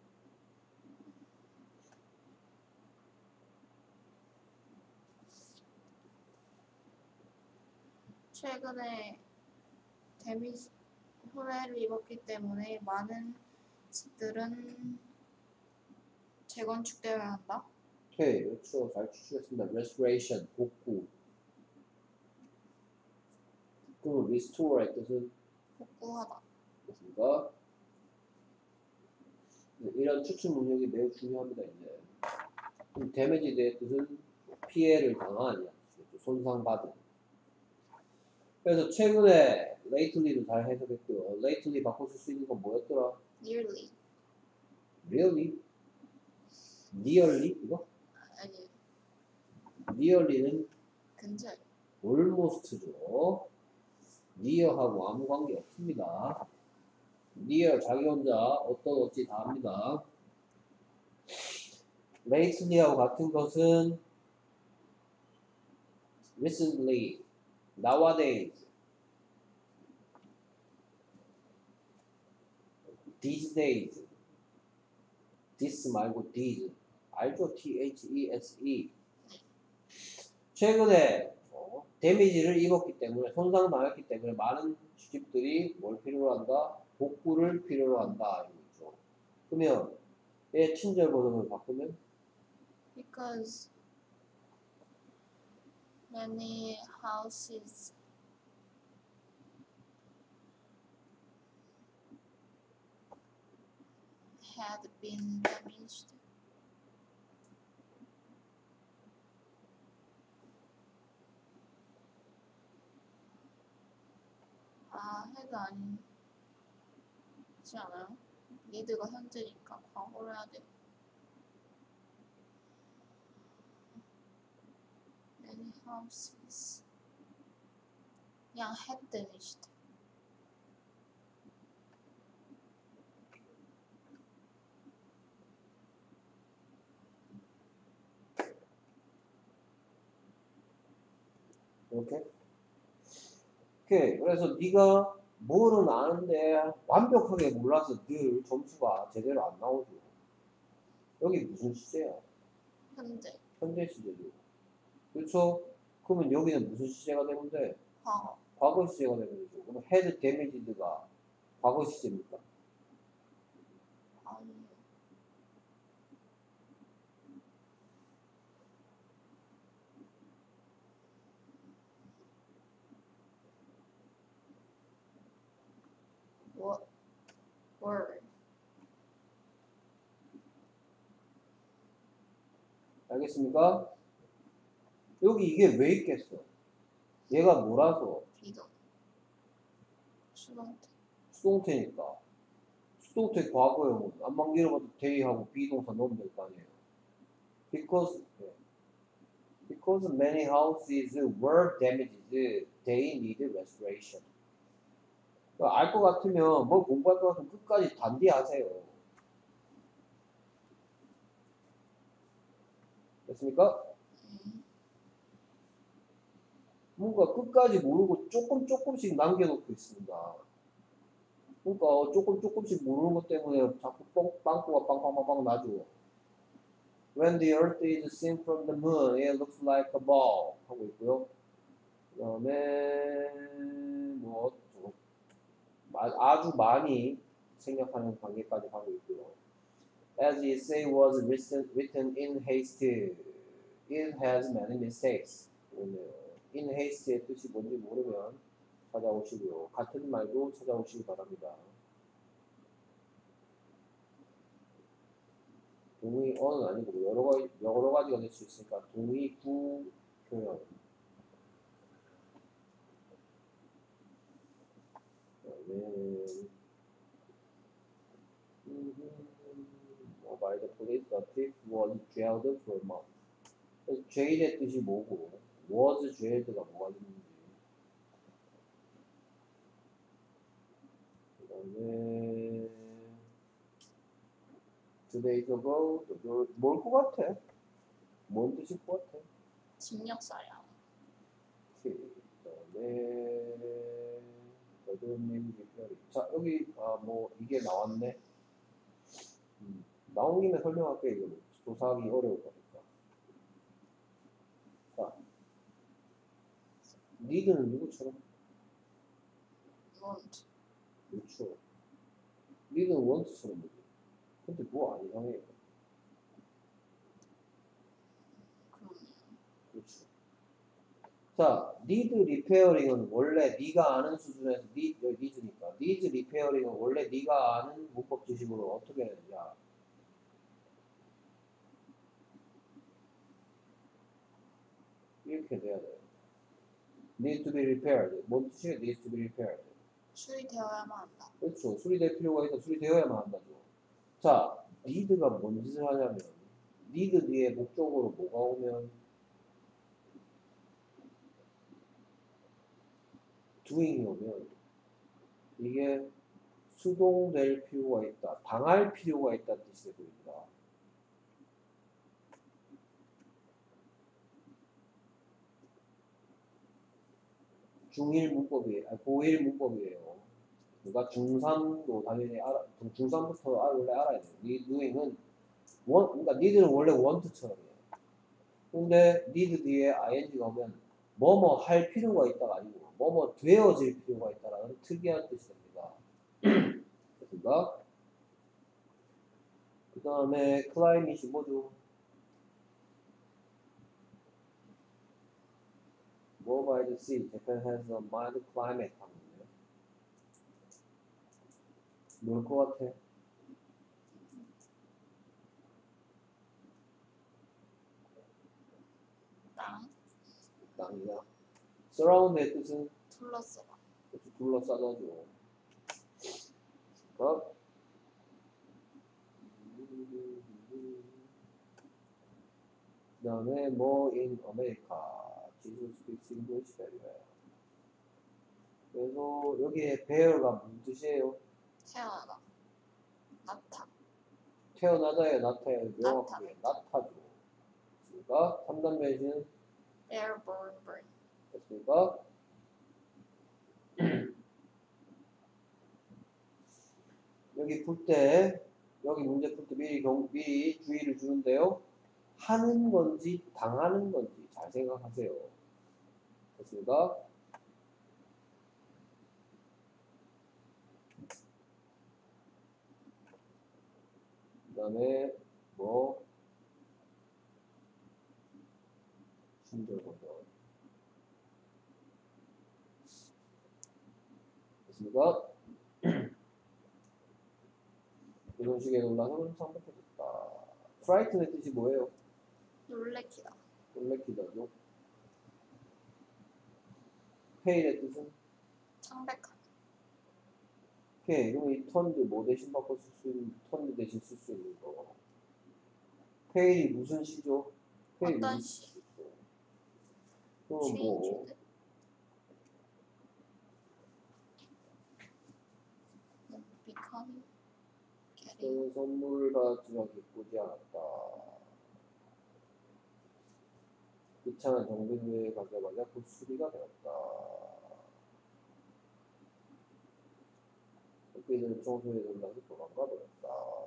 최근에 손해를 입었기 때문에 많은 집들은 재건축되어야 한다. 오케이, 그렇죠. 잘 추측했습니다. restoration, 복구. 그럼 restore의 뜻은 복구하다. 그렇습니까? 이런 추측 능력이 매우 중요합니다. 이제 그럼 damage의 뜻은 피해를 당한, 손상받은. 그래서 최근에 lately도 잘 해석했고요. lately 바꿔 쓸 수 있는 건 뭐였더라? nearly. really? nearly? 이거? 아니, nearly는 근처. almost죠. near하고 아무 관계 없습니다. near 자기 혼자 어찌 다 합니다. lately하고 같은 것은 recently, nowadays, these days, this 말고 these 알죠? these 최근에 데미지를 입었기 때문에 손상당했기 때문에 많은 집들이 뭘 필요로 한다? 복구를 필요로 한다 이거죠. 그러면 얘 친절 버전을 바꾸면 Because many houses had been damaged. had 아니지 않아요? need가 현재니까 과거로 해야 돼. Many houses 그냥 had damaged. 이렇게 오케이. 그래서 네가 뭐는 아는데 완벽하게 몰라서 늘 점수가 제대로 안 나오죠. 여기 무슨 시제야? 현재 현재 시제죠. 그렇죠? 그러면 여기는 무슨 시제가 되면 돼? 과거 과거 시제가 되면 되죠. 그럼 had damage드가 과거 시제입니까? 아니 were 알겠습니까? 여기 이게 왜 있겠어? 얘가 뭐라서? 비동 수동태. 수동태니까. 수동태 과거형은 안만 길어봐도 they하고 비동사 넣으면 될 거 아니에요. Because many houses were damaged, they need restoration. 알 것 같으면, 뭘 공부할 것 같으면 끝까지 단디하세요. 됐습니까? 뭔가 끝까지 모르고 조금씩 남겨놓고 있습니다. 그러니까 조금씩 모르는 것 때문에 자꾸 빵꾸가 빵빵빵빵 나죠. When the earth is seen from the moon, it looks like a ball. 하고 있고요. 그 다음에 뭐 아주 많이 생략하는 관계까지 하고 있고요. As the essay was written in haste, it has many mistakes. in haste의 뜻이 뭔지 모르면 찾아오시고요. 같은 말도 찾아오시기 바랍니다. 동의 어는 아니고 여러 가지가 될 수 있으니까 동의 구 표현. By the police, the thief was jailed for a month. jail의 뜻이 뭐고 was jailed가 뭐가 있는지. 그 다음에 2 days ago 뭘 것 같아? 뭔 뜻일 것 같아? 징역사야. 그 다음에 자 여기 뭐 이게 나왔네. 나온 김에 설명할게. 이거 조사하기 어려울 거니까. 자, 니드는 누구처럼? want. 그렇죠. 니드는 원트처럼 보죠. 근데 뭐 안 이상해요. 그렇죠. 자, 니드 리페어링은 원래 네가 아는 수준에서 니즈니까 니즈 리페어링은 원래 네가 아는 문법 지식으로 어떻게 되느냐. 이렇게 돼야 돼요. need to be repaired. 뭔 뜻이에요? needs to be repaired. 수리되어야만 한다. 그렇죠. 수리될 필요가 있다. 수리되어야만 한다죠. 자, need가 뭔 짓을 하냐면 need 뒤에 목적으로 뭐가 오면 doing이 오면 이게 수동될 필요가 있다. 당할 필요가 있다는 뜻이 돼 보입니다. 중1 문법이에요. 고1 문법이에요. 그러니까 중3도 당연히 중3부터 원래 알아야 돼요. doing은 그러니까 need는 원래 want처럼 해요. 근데 need 뒤에 ing가 오면 뭐뭐 할 필요가 있다가 아니고 뭐뭐 되어질 필요가 있다라는 특이한 뜻이 됩니다. 됐습니까? 그 다음에 climate이 뭐죠? Go by the sea. Japan has a mild climate. 하거든요. 뭘 것 같아? 땅이야. Surround의 뜻은 둘러싸다. 둘러싸다죠. 그 다음에 뭐 in America. Jesus speaks English very well. 그래서 여기에 bear가 무슨 뜻이에요? 태어나다. 나타. 태어나다에 나타에 명확하게 나타죠. 됐습니까? 3단 배신 airborne burn. 됐습니까? 여기 풀 때 여기 문제 풀 때 미리 주의를 주는데요. 하는 건지 당하는 건지 잘 생각하세요. 됐습니까? 그 다음에 뭐 신절번호 됐습니까? 이런 식의 논란은 3부터 됐다. frighten의 뜻이 뭐예요? 놀래키다. 놀래키다죠. pale의 뜻은 창백한. 오케이. 그럼 이 turned 뭐 대신 바꿔 쓸 수 있는, turned 대신 쓸 수 있는 거. pale 무슨 시죠? pale 어떤 무슨 시? 시죠? 그럼 뭐, changed. becoming. getting. 그 선물 받지만 기쁘지 않았다. 귀찮은 정비를 가져가자 그 수리가 되었다. 햇빛을 청소해 준다고 도망가 버렸다.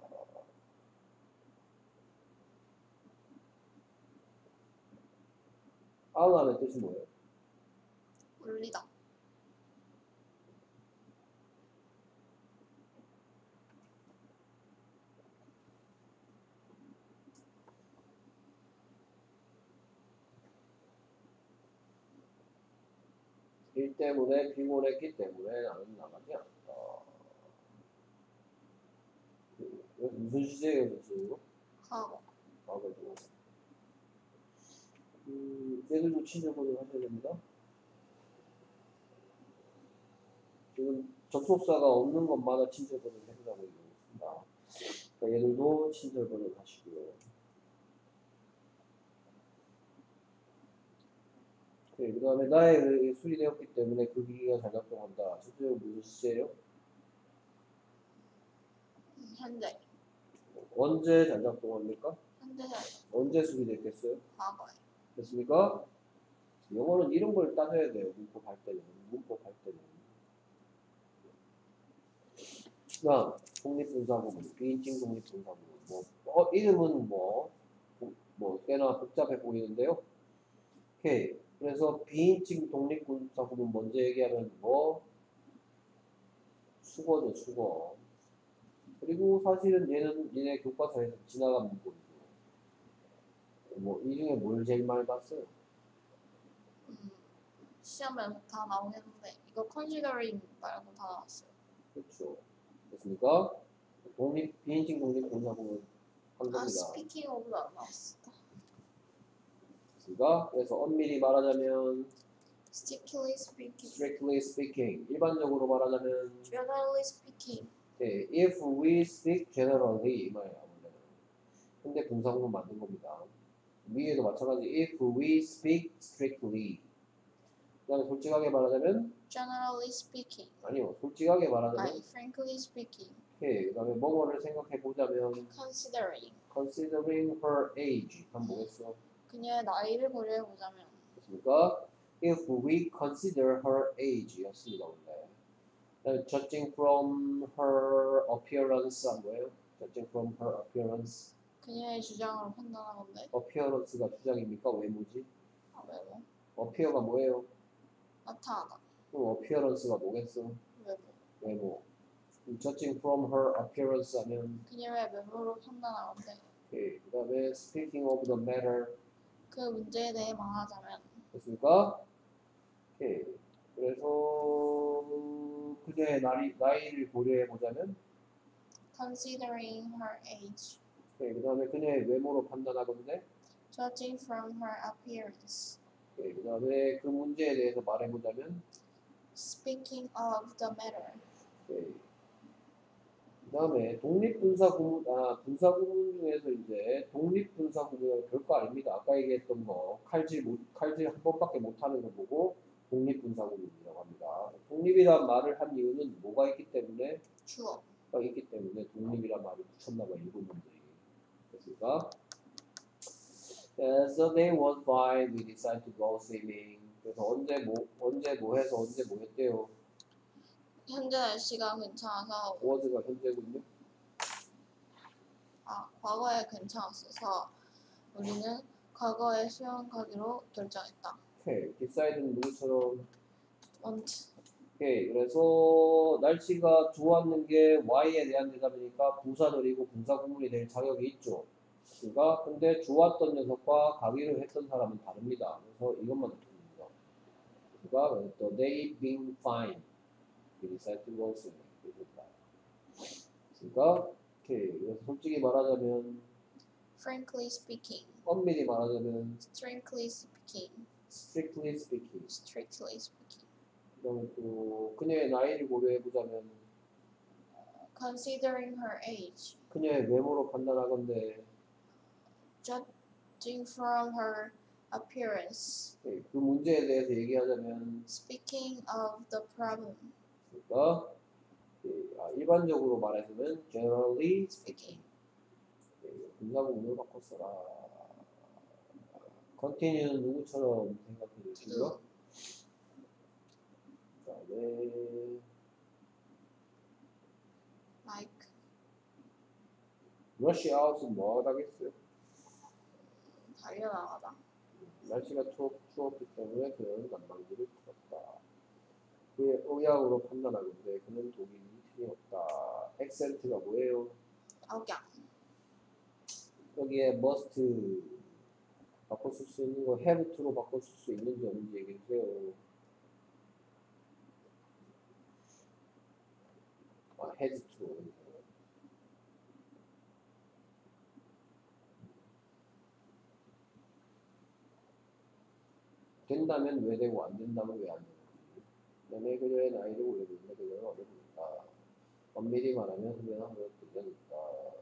아웃라는 뜻이 뭐예요? 울리다. 일 때문에 피곤했기 때문에 나는 나가지 않았다. 무슨 시제예요, 무슨? 과거. 과거죠. 얘들도 친절번호 하셔야 됩니다. 지금 접속사가 없는 것마다 친절번호를 해주라고 얘기하고 있습니다. 그러니까 얘들도 친절번호 하시고요. 그 다음에 나의 수리되었기 때문에 그 기기가 잘 작동한다. 실제로 무슨 시제예요? 현재. 언제 잘 작동합니까? 현재 언제 수리됐겠어요? 과거에. 됐습니까? 영어는 이런 걸 따져야 돼요. 문법 할 때는. 문법 할 때는. 다음, 독립분사구문, 비인칭 독립분사구문. 이름은 꽤나 복잡해 보이는데요. 오케이. 그래서 비인칭 독립분사구문 먼저 얘기하면 수거죠, 수거. 그리고 사실은 얘네 교과서에서 지나간 문법이고. 이 중에 뭘 제일 많이 봤어요? 시험에서 다 나오겠는데 이거 considering 말고 다 나왔어요. 그렇죠. 됐습니까? 비인칭 독립분사구문 한 아, 겁니다. speaking of도 안 나왔어. 됐습니까? 그래서 엄밀히 말하자면 strictly speaking. strictly speaking, 일반적으로 말하자면 generally speaking. 네, if we speak generally 이 말이에요. 원래는. 근데 분사구문 만든 겁니다. 위에도 마찬가지 if we speak strictly. 그 다음에 솔직하게 말하자면 generally speaking. 아니요. 솔직하게 말하자면 아니, frankly speaking. 오케이. 그 다음에 뭐뭐를 생각해 보자면 considering. considering her age 한번 보겠어. 그녀의 나이를 고려해 보자면. 됐습니까? if we consider her age 였습니다. 원래. Judging from her appearance 한 거예요. Judging from her appearance. 그녀의 주장으로 판단한 건데. appearance가 주장입니까? 외모지? 아, 외모. appear가 뭐예요? 나타나다. 그럼 appearance가 뭐겠어? 외모. 외모. Judging from her appearance 하면 그녀의 외모로 판단한 건데. 오케이. 그 다음에 speaking of the matter. 그 문제에 대해 말하자면. 됐습니까? 오케이. 그래서 그녀의 나이를 고려해 보자면 considering her age. 오케이. 그 다음에 그녀의 외모로 판단하건데 judging from her appearance. 오케이. 그 다음에 그 문제에 대해서 말해 보자면 speaking of the matter. 오케이. 그 다음에 독립분사구문, 분사구문 중에서 이제 독립분사구문은 별거 아닙니다. 아까 얘기했던 칼질 한 번밖에 못하는 거 보고 독립분사구문이라고 합니다. 독립이란 말을 한 이유는 뭐가 있기 때문에? 주어가 있기 때문에 독립이란 말을 붙였나봐요. 일본분들이. 됐습니까? So they was fine. We decided to go swimming. 그래서 언제 뭐 해서 언제 뭐 했대요? 현재 날씨가 괜찮아서 was가 현재군요. 과거에 괜찮았어서 우리는 과거에 수영 가기로 결정했다. 오케이. deциde는 누구처럼? want. 오케이. 그래서 날씨가 좋았는 게 Y에 대한 대답이니까 부사절이고 분사구문이 될 자격이 있죠. 그러니까 근데 좋았던 녀석과 가기로 했던 사람은 다릅니다. 그래서 이것만 듣습니다. 그러니까 또 they being fine. We decided to go swimming. 그러니까 오케이. 그래서 솔직히 말하자면 frankly speaking. 엄밀히 말하자면 strictly speaking. strictly speaking. strictly speaking. 그다음에 또 그녀의 나이를 고려해 보자면 considering her age, 그녀의 외모로 판단하건대 judging from her appearance, 그 문제에 대해서 얘기하자면 speaking of the problem, 그러니까 일반적으로 말해서는 generally speaking. 분사구문을 바꿔 써라. continue는 누구처럼 생각해 주시고요. 그다음에 Like rush out은 뭐 하다겠어요? 달려나가다. 날씨가 추웠기 때문에 그는 난방기를 틀었다. 그의 의학으로 판단하는데 그는 독일이 틀림없다. 액센트가 뭐예요? 억양. 여기에 must 바꿔 쓸 수 있는 거 have to로 바꿔 쓸 수 있는지 없는지 얘기해 주세요. has to. 된다면 왜 되고 안 된다면 왜 안 되는지. 그다음에 그녀의 나이를 올려주는데 그녀는 어려 보인다. 엄밀히 말하면 후배는 하루 되니까.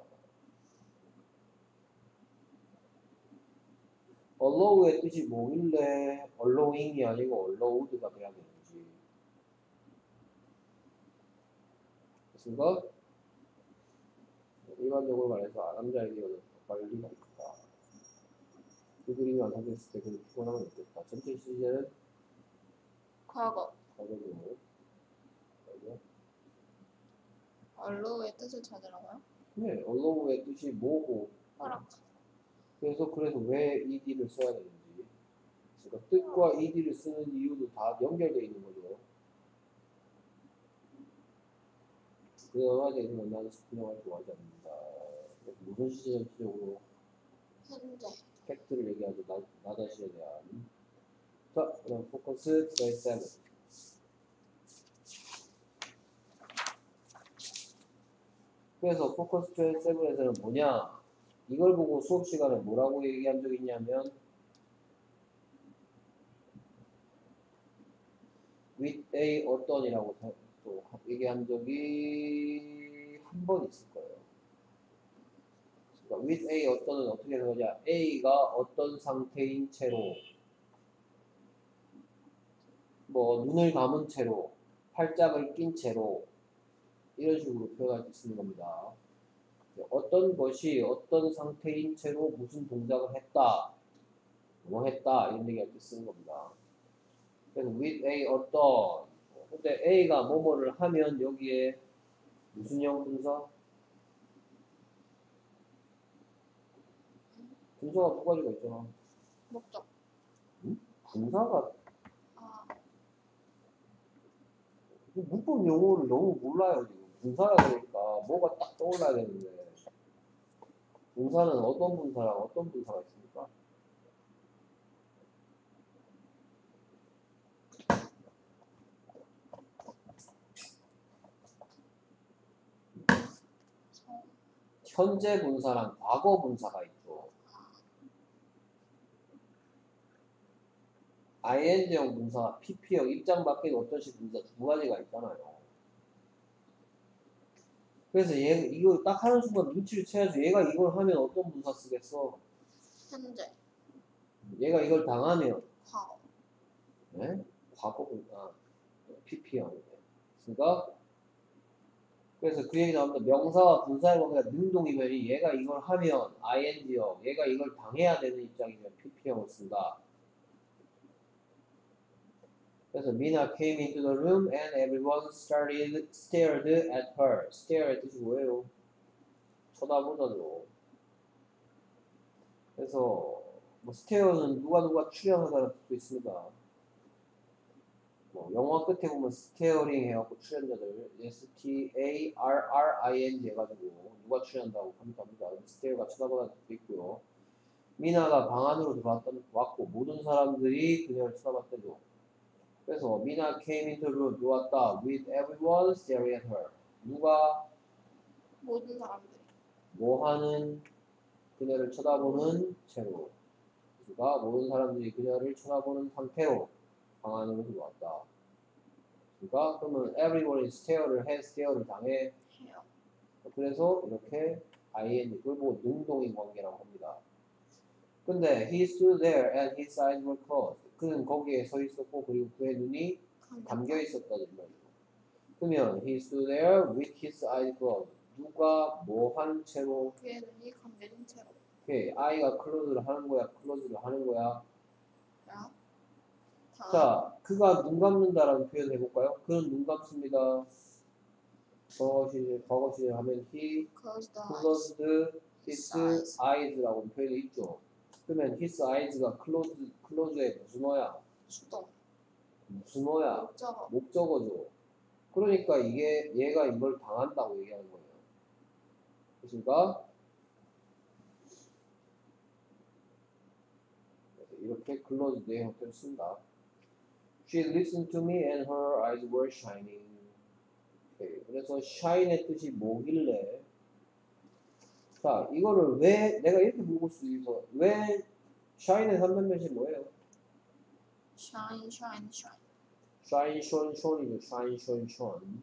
allow의 뜻이 뭐길래 allowing이 아니고 allowed가 돼야 되는지. 그래서 일반적으로 말해서 남자에게 관리가 있다. 그 그림이 완성됐을 때 그는 피곤함을 느꼈다. 전체 시제는 과거. 과거죠. allow의 뜻을 찾으라고요? 네, allow의 뜻이 뭐고. 허락. 그래서 왜 ed를 써야 되는지. 그러니까 뜻과 ed를 쓰는 이유도 다 연결되어 있는 거죠. 그 영화에 대해서 나는 스푼 영화를 좋아하지 않는다. 무슨 시제 전체적으로 현재. 팩트를 얘기하죠. 나 자신에 대한. 자, 그럼 포커스 27. 그래서 포커스 27에서는 뭐냐? 이걸 보고 수업 시간에 뭐라고 얘기한 적이 있냐면 with a 어떤이라고 또 얘기한 적이 한 번 있을 거예요. 그러니까 with a 어떤은 어떻게 되느냐? a가 어떤 상태인 채로 뭐 눈을 감은 채로 팔짱을 낀 채로 이런 식으로 표현할 수 있는 겁니다. 어떤 것이 어떤 상태인 채로 무슨 동작을 했다, 뭐 했다 이런 얘기할 때 쓰는 겁니다. 그래서 with a 어떤 근데 a가 뭐뭐를 하면 여기에 무슨 형 분사? 분사가 두 가지가 있잖아. 목적. 응? 분사가 아, 문법 용어를 너무 몰라요 지금. 분사라 그러니까 뭐가 딱 떠올라야 되는데 분사는 어떤 분사랑 어떤 분사가 있습니까? 현재 분사랑 과거 분사가 있죠. ing형 분사, pp형, 입장 밖에 어떤 식 분사 두 가지가 있잖아요. 그래서 이거 딱 하는 순간 눈치를 채야지. 얘가 이걸 하면 어떤 분사 쓰겠어? 현재. 얘가 이걸 당하면 과거. 네? 과거 분사, pp형. 그러니까 그래서 그 얘기 나옵니다. 명사와 분사의 관계가 능동이면 얘가 이걸 하면 ing형, 얘가 이걸 당해야 되는 입장이면 pp형을 쓴다. 그래서 Mina came into the room and everyone stared at her. stare의 뜻이 뭐예요? 쳐다보다죠. 그래서 뭐 stare는 누가 출연하다는 뜻도 있습니다. 뭐 영화 끝에 보면 staring 해갖고 출연자들 starring 해가지고 누가 출연한다고 합니다. stare가 쳐다보다는 뜻도 있고요. 미나가 방 안으로 왔고 모든 사람들이 그녀를 쳐다봤대죠. 그래서 미나 came into the room 들어왔다 with everyone staring at her. 누가 모든 사람들이. 뭐하는 그녀를 쳐다보는 채로. 누가 모든 사람들이 그녀를 쳐다보는 상태로 방 안으로 들어왔다. 그러니까 그러면 everyone is stare를 해 stare를 당해 해요. 그래서 이렇게 ing 그걸 보고 능동인 관계라고 합니다. 근데 he stood there and his eyes were closed. 그는 거기에 서 있었고 그리고 그의 눈이 감겨 있었다는 말이에요. 그러면 he stood there with his eyes closed. 누가 뭐 한 채로? 그의 눈이 감겨진 채로. 오케이, 아이가 클로즈를 하는 거야, 클로즈를 하는 거야. 자, 자, 그가 눈 감는다라는 표현 해볼까요? 그는 눈 감습니다. 과거 시제 하면 he closed eyes. closed his eyes라고 표현이 있죠. 그러면 his eyes가 close의 무슨 어야? 수동. 무슨 어야? 목적어. 목적어죠. 그러니까 얘가 이걸 당한다고 얘기하는 거예요. 그러니까 이렇게 closed의 형태를 쓴다. She listened to me and her eyes were shining. 오케이. 그래서 shine의 뜻이 뭐길래? 자, 이거를 왜 내가 이렇게 물어볼 수 있어? 왜 shine의 3단변이 뭐예요? shine. shine, shone, shone이죠. shine, shone, shone.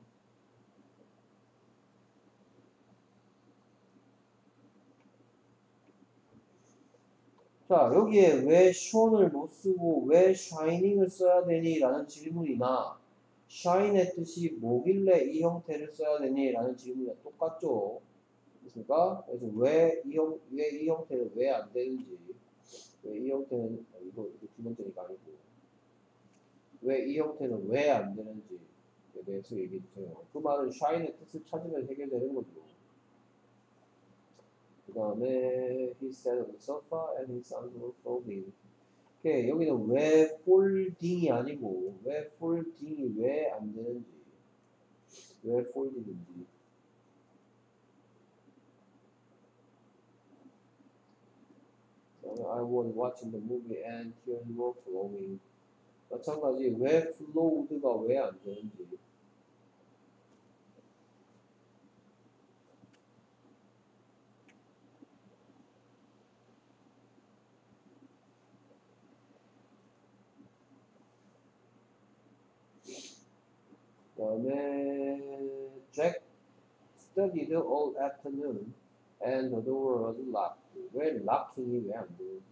자, 여기에 왜 shone을 못 쓰고 왜 shining을 써야 되니? 라는 질문이나 shine의 뜻이 뭐길래 이 형태를 써야 되니? 라는 질문이랑 똑같죠. 그렇습니까? 그래서 왜 이 형태는 왜 안 되는지, 왜 이 형태는, 이거 두 번째니까 아니고, 왜 이 형태는 왜 안 되는지에 대해서 얘기해 주세요. 그 말은 shine의 뜻을 찾으면 해결되는 거죠. 그 다음에 he sat on the sofa and his arms were folded. 오케이, 여기는 왜 folding이 아니고 왜 folding이 왜 안 되는지, 왜 folding인지. I was watching the movie and tears were flowing. 마찬가지 왜 flowed가 왜 안 되는지. 그 다음에 Jack studied all afternoon and the door was locked. 왜 locking이 왜 안 되는지.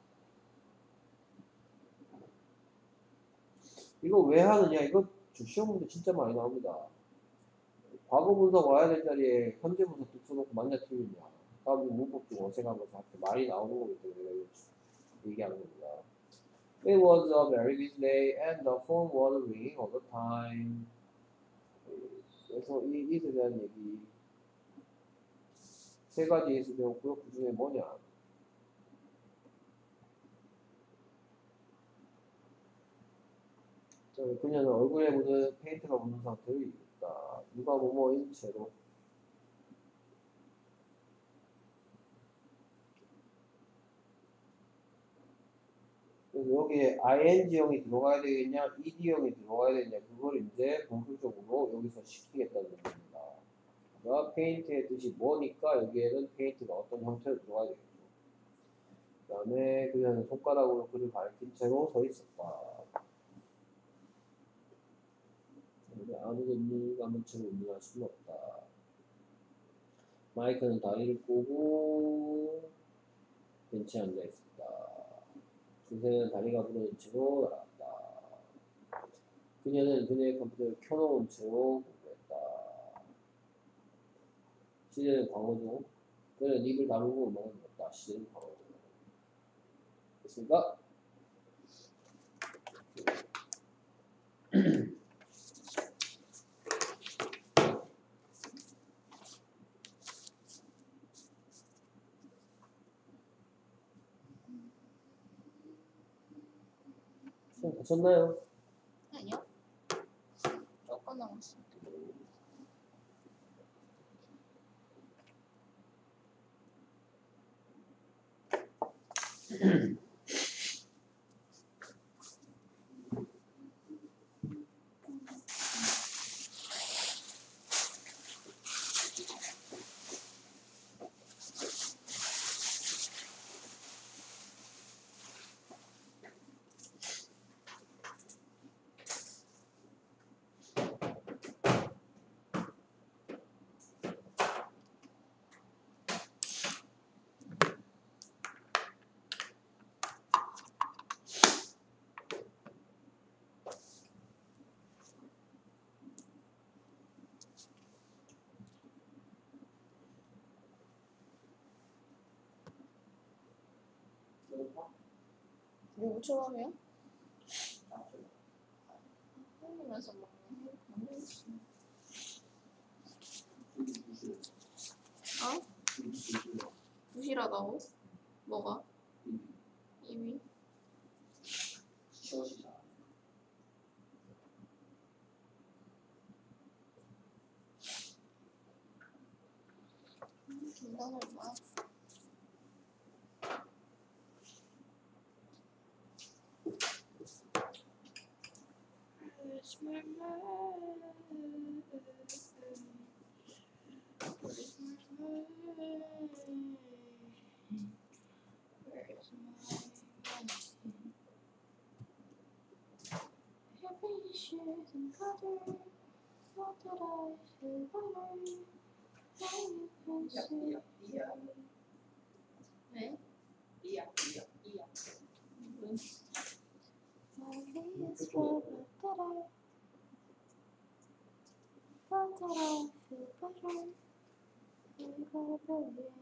이거 왜 하느냐? 이거 시험 문제 진짜 많이 나옵니다. 과거 분석 와야 될 자리에 현재 분석 뚝 써놓고 만냐 틀리냐. 다음 문법 중 어색하면서 할때 많이 나오는 거기 때문에 내가 이거 얘기하는 겁니다. It was a very busy day and the phone was ringing all the time. 그래서 이 it에 대한 얘기 세 가지 it을 배웠고요. 그 중에 뭐냐? 그녀는 얼굴에 묻은 페인트가 묻은 상태로 있다. 누가 뭐뭐인 채로. 그래서 여기에 ing형이 들어가야 되겠냐, ed형이 들어가야 되겠냐, 그걸 이제 본격적으로 여기서 시키겠다는 겁니다. 그러니까 페인트의 뜻이 뭐니까 여기에는 페인트가 어떤 형태로 들어가야 되겠죠. 그 다음에 그녀는 손가락으로 그를 가리킨 채로 서 있었다. 아무도 눈을 감은 채로 운동할 수는 없다. 마이크는 다리를 꼬고 벤치에 앉아 있었다. 선생은 다리가 부러진 채로 나갔다. 그녀는 그녀의 컴퓨터를 켜놓은 채로 공부했다. 시제는 광어죠. 그는 입을 다물고 음악을 들었다. 시제는 광어죠. 됐습니까? 시간 되셨나요? 아니요. 조금 남았어. 봐. 누구 초밥이야? 아, 좀. 흘리면서 먹는 모르겠어. 어? 부실하다고? 뭐가? 입이? 쉬워지자. 긴장을 마. Where's my mind? Where's my mind? Where's my mind? Happy shooting butter. What did I feel better? How you can see? 네? 이야. Maybe it's for the better. What did I feel better? We got a baby.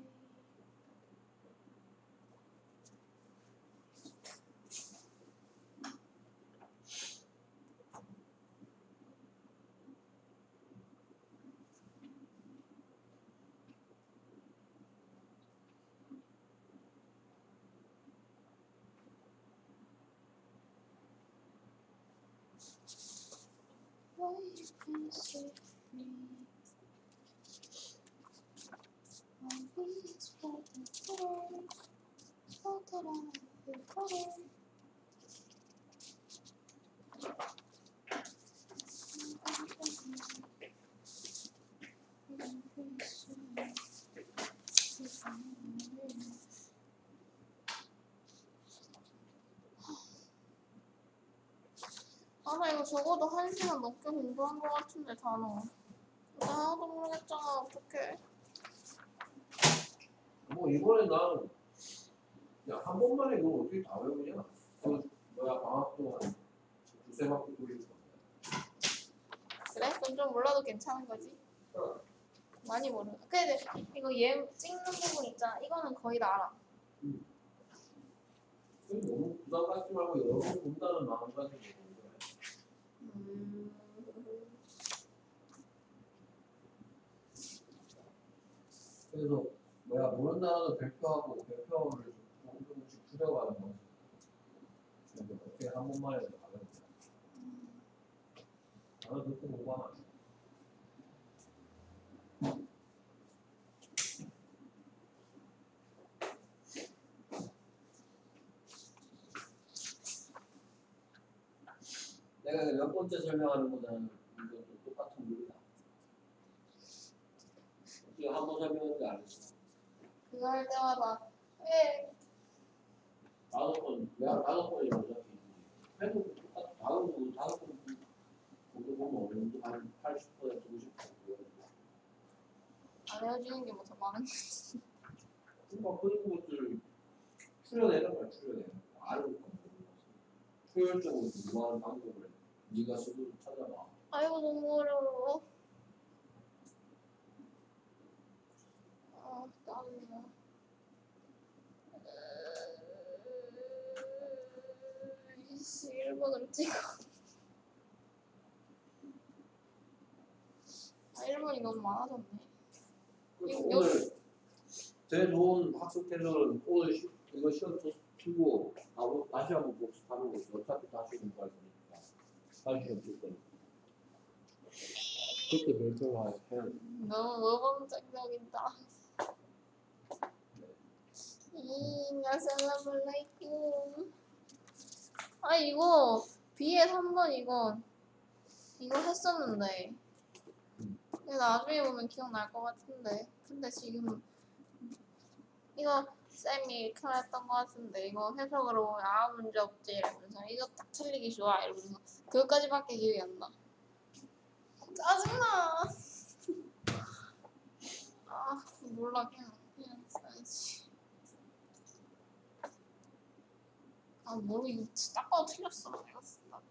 Why you can save me? Maybe it's for the better. What did I feel better? 아, 나 이거 적어도 1시간 넘게 공부한 것 같은데, 단어. 나 하나도 모르겠잖아, 어떡해. 뭐 이번에 난 그냥 한 번만에 그걸 어떻게 다 외우냐? 그 뭐야 방학 동안 두세 바퀴 돌리는 건데. 그래? 그럼 좀 몰라도 괜찮은 거지? 많이 모르. 근데 이거 얘 찍는 부분 있잖아. 이거는 거의 다 알아. 그래서 너무 부담 갖지 말고 여러 번 본다는 마음가짐으로 보는 거야. 그래서 뭐야 모르는 단어도 발표하고 발표를 조금씩 줄여가는 거지. 그래서 어떻게 한 번만 해도 가는 거야. 나는 그렇게 공부하면 안 돼. 내가 몇 번째 설명하는 거는 이것도 똑같은 물이다. 어떻게 한 번 설명했는데 안 했어? 그거 할 때마다 왜? 다섯 번이 어차피 해도 똑같아. 다섯 번 공부 보면 어느 정도 한 80% 90%. 안 헤어지는 게 뭐 더 많은 거지. 그러니까 그런 것들 풀어내는 거야, 풀어내는 거. 아는 거. 효율적으로 공부하는 방법을 네가 스스로 찾아봐. 아이고 너무 어려워. 아 짜증나. 이씨 1번으로 찍어. 아 1번이 너무 많아졌네. 그래서 오늘 제일 좋은 학습 태도는 오늘 이거 시험 치고 다시 한번 복습하는 거지. 어차피 다시 공부할 거니까. 다시 시험 칠 거니까. 그때 별도로 해야 돼. 너무 모범적이다. 아살라말라이쿰. 아 이거 B에 3번 이거 했었는데 근데 나중에 보면 기억날 것 같은데 근데 지금 이거 쌤이 이렇게 했던 것 같은데 이거 해석으로 보면 아무 문제 없지 이러면서 이거 딱 틀리기 좋아 이러면서 그것까지밖에 기억이 안 나. 짜증나. 아 몰라 그냥 써야지. 아 뭐 이거 딱 봐도 틀렸어 내가 쓴다.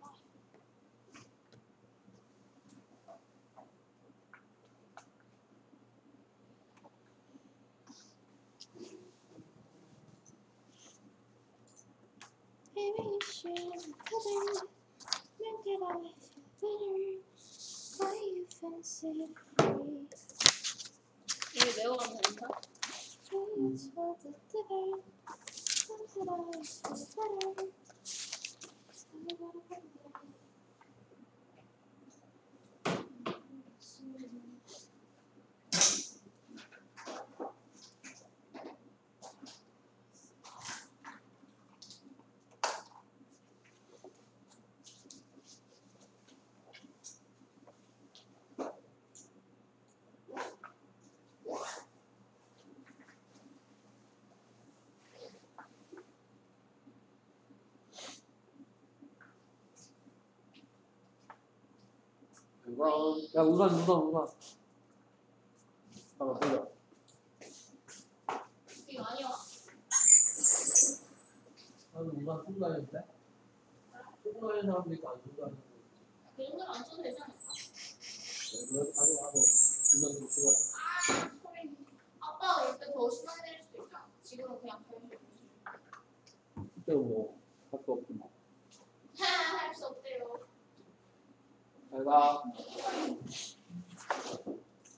she was better, when did I feel better? Why you fancy free? 이게 외워가면 되니까. It's for the better, when did I feel better? 야, 우산. 잠깐만, 돌려. 이거 아니야. 나는 우산 쓰고 다니는데? 쓰고 다니는 사람도 있고, 안 쓰고 다니는 사람도 있고. 그 정도는 안 써도 되지 않을까? 그래서 가져가서 우산 좀 쓰고 다녀. 소리. 아빠가 올 때 더 심하게 내릴 수도 있잖아. 지금은 그냥 펴주고 있어. 그때는 뭐, 할 거 없구만. 할수 없대요. 잘 가.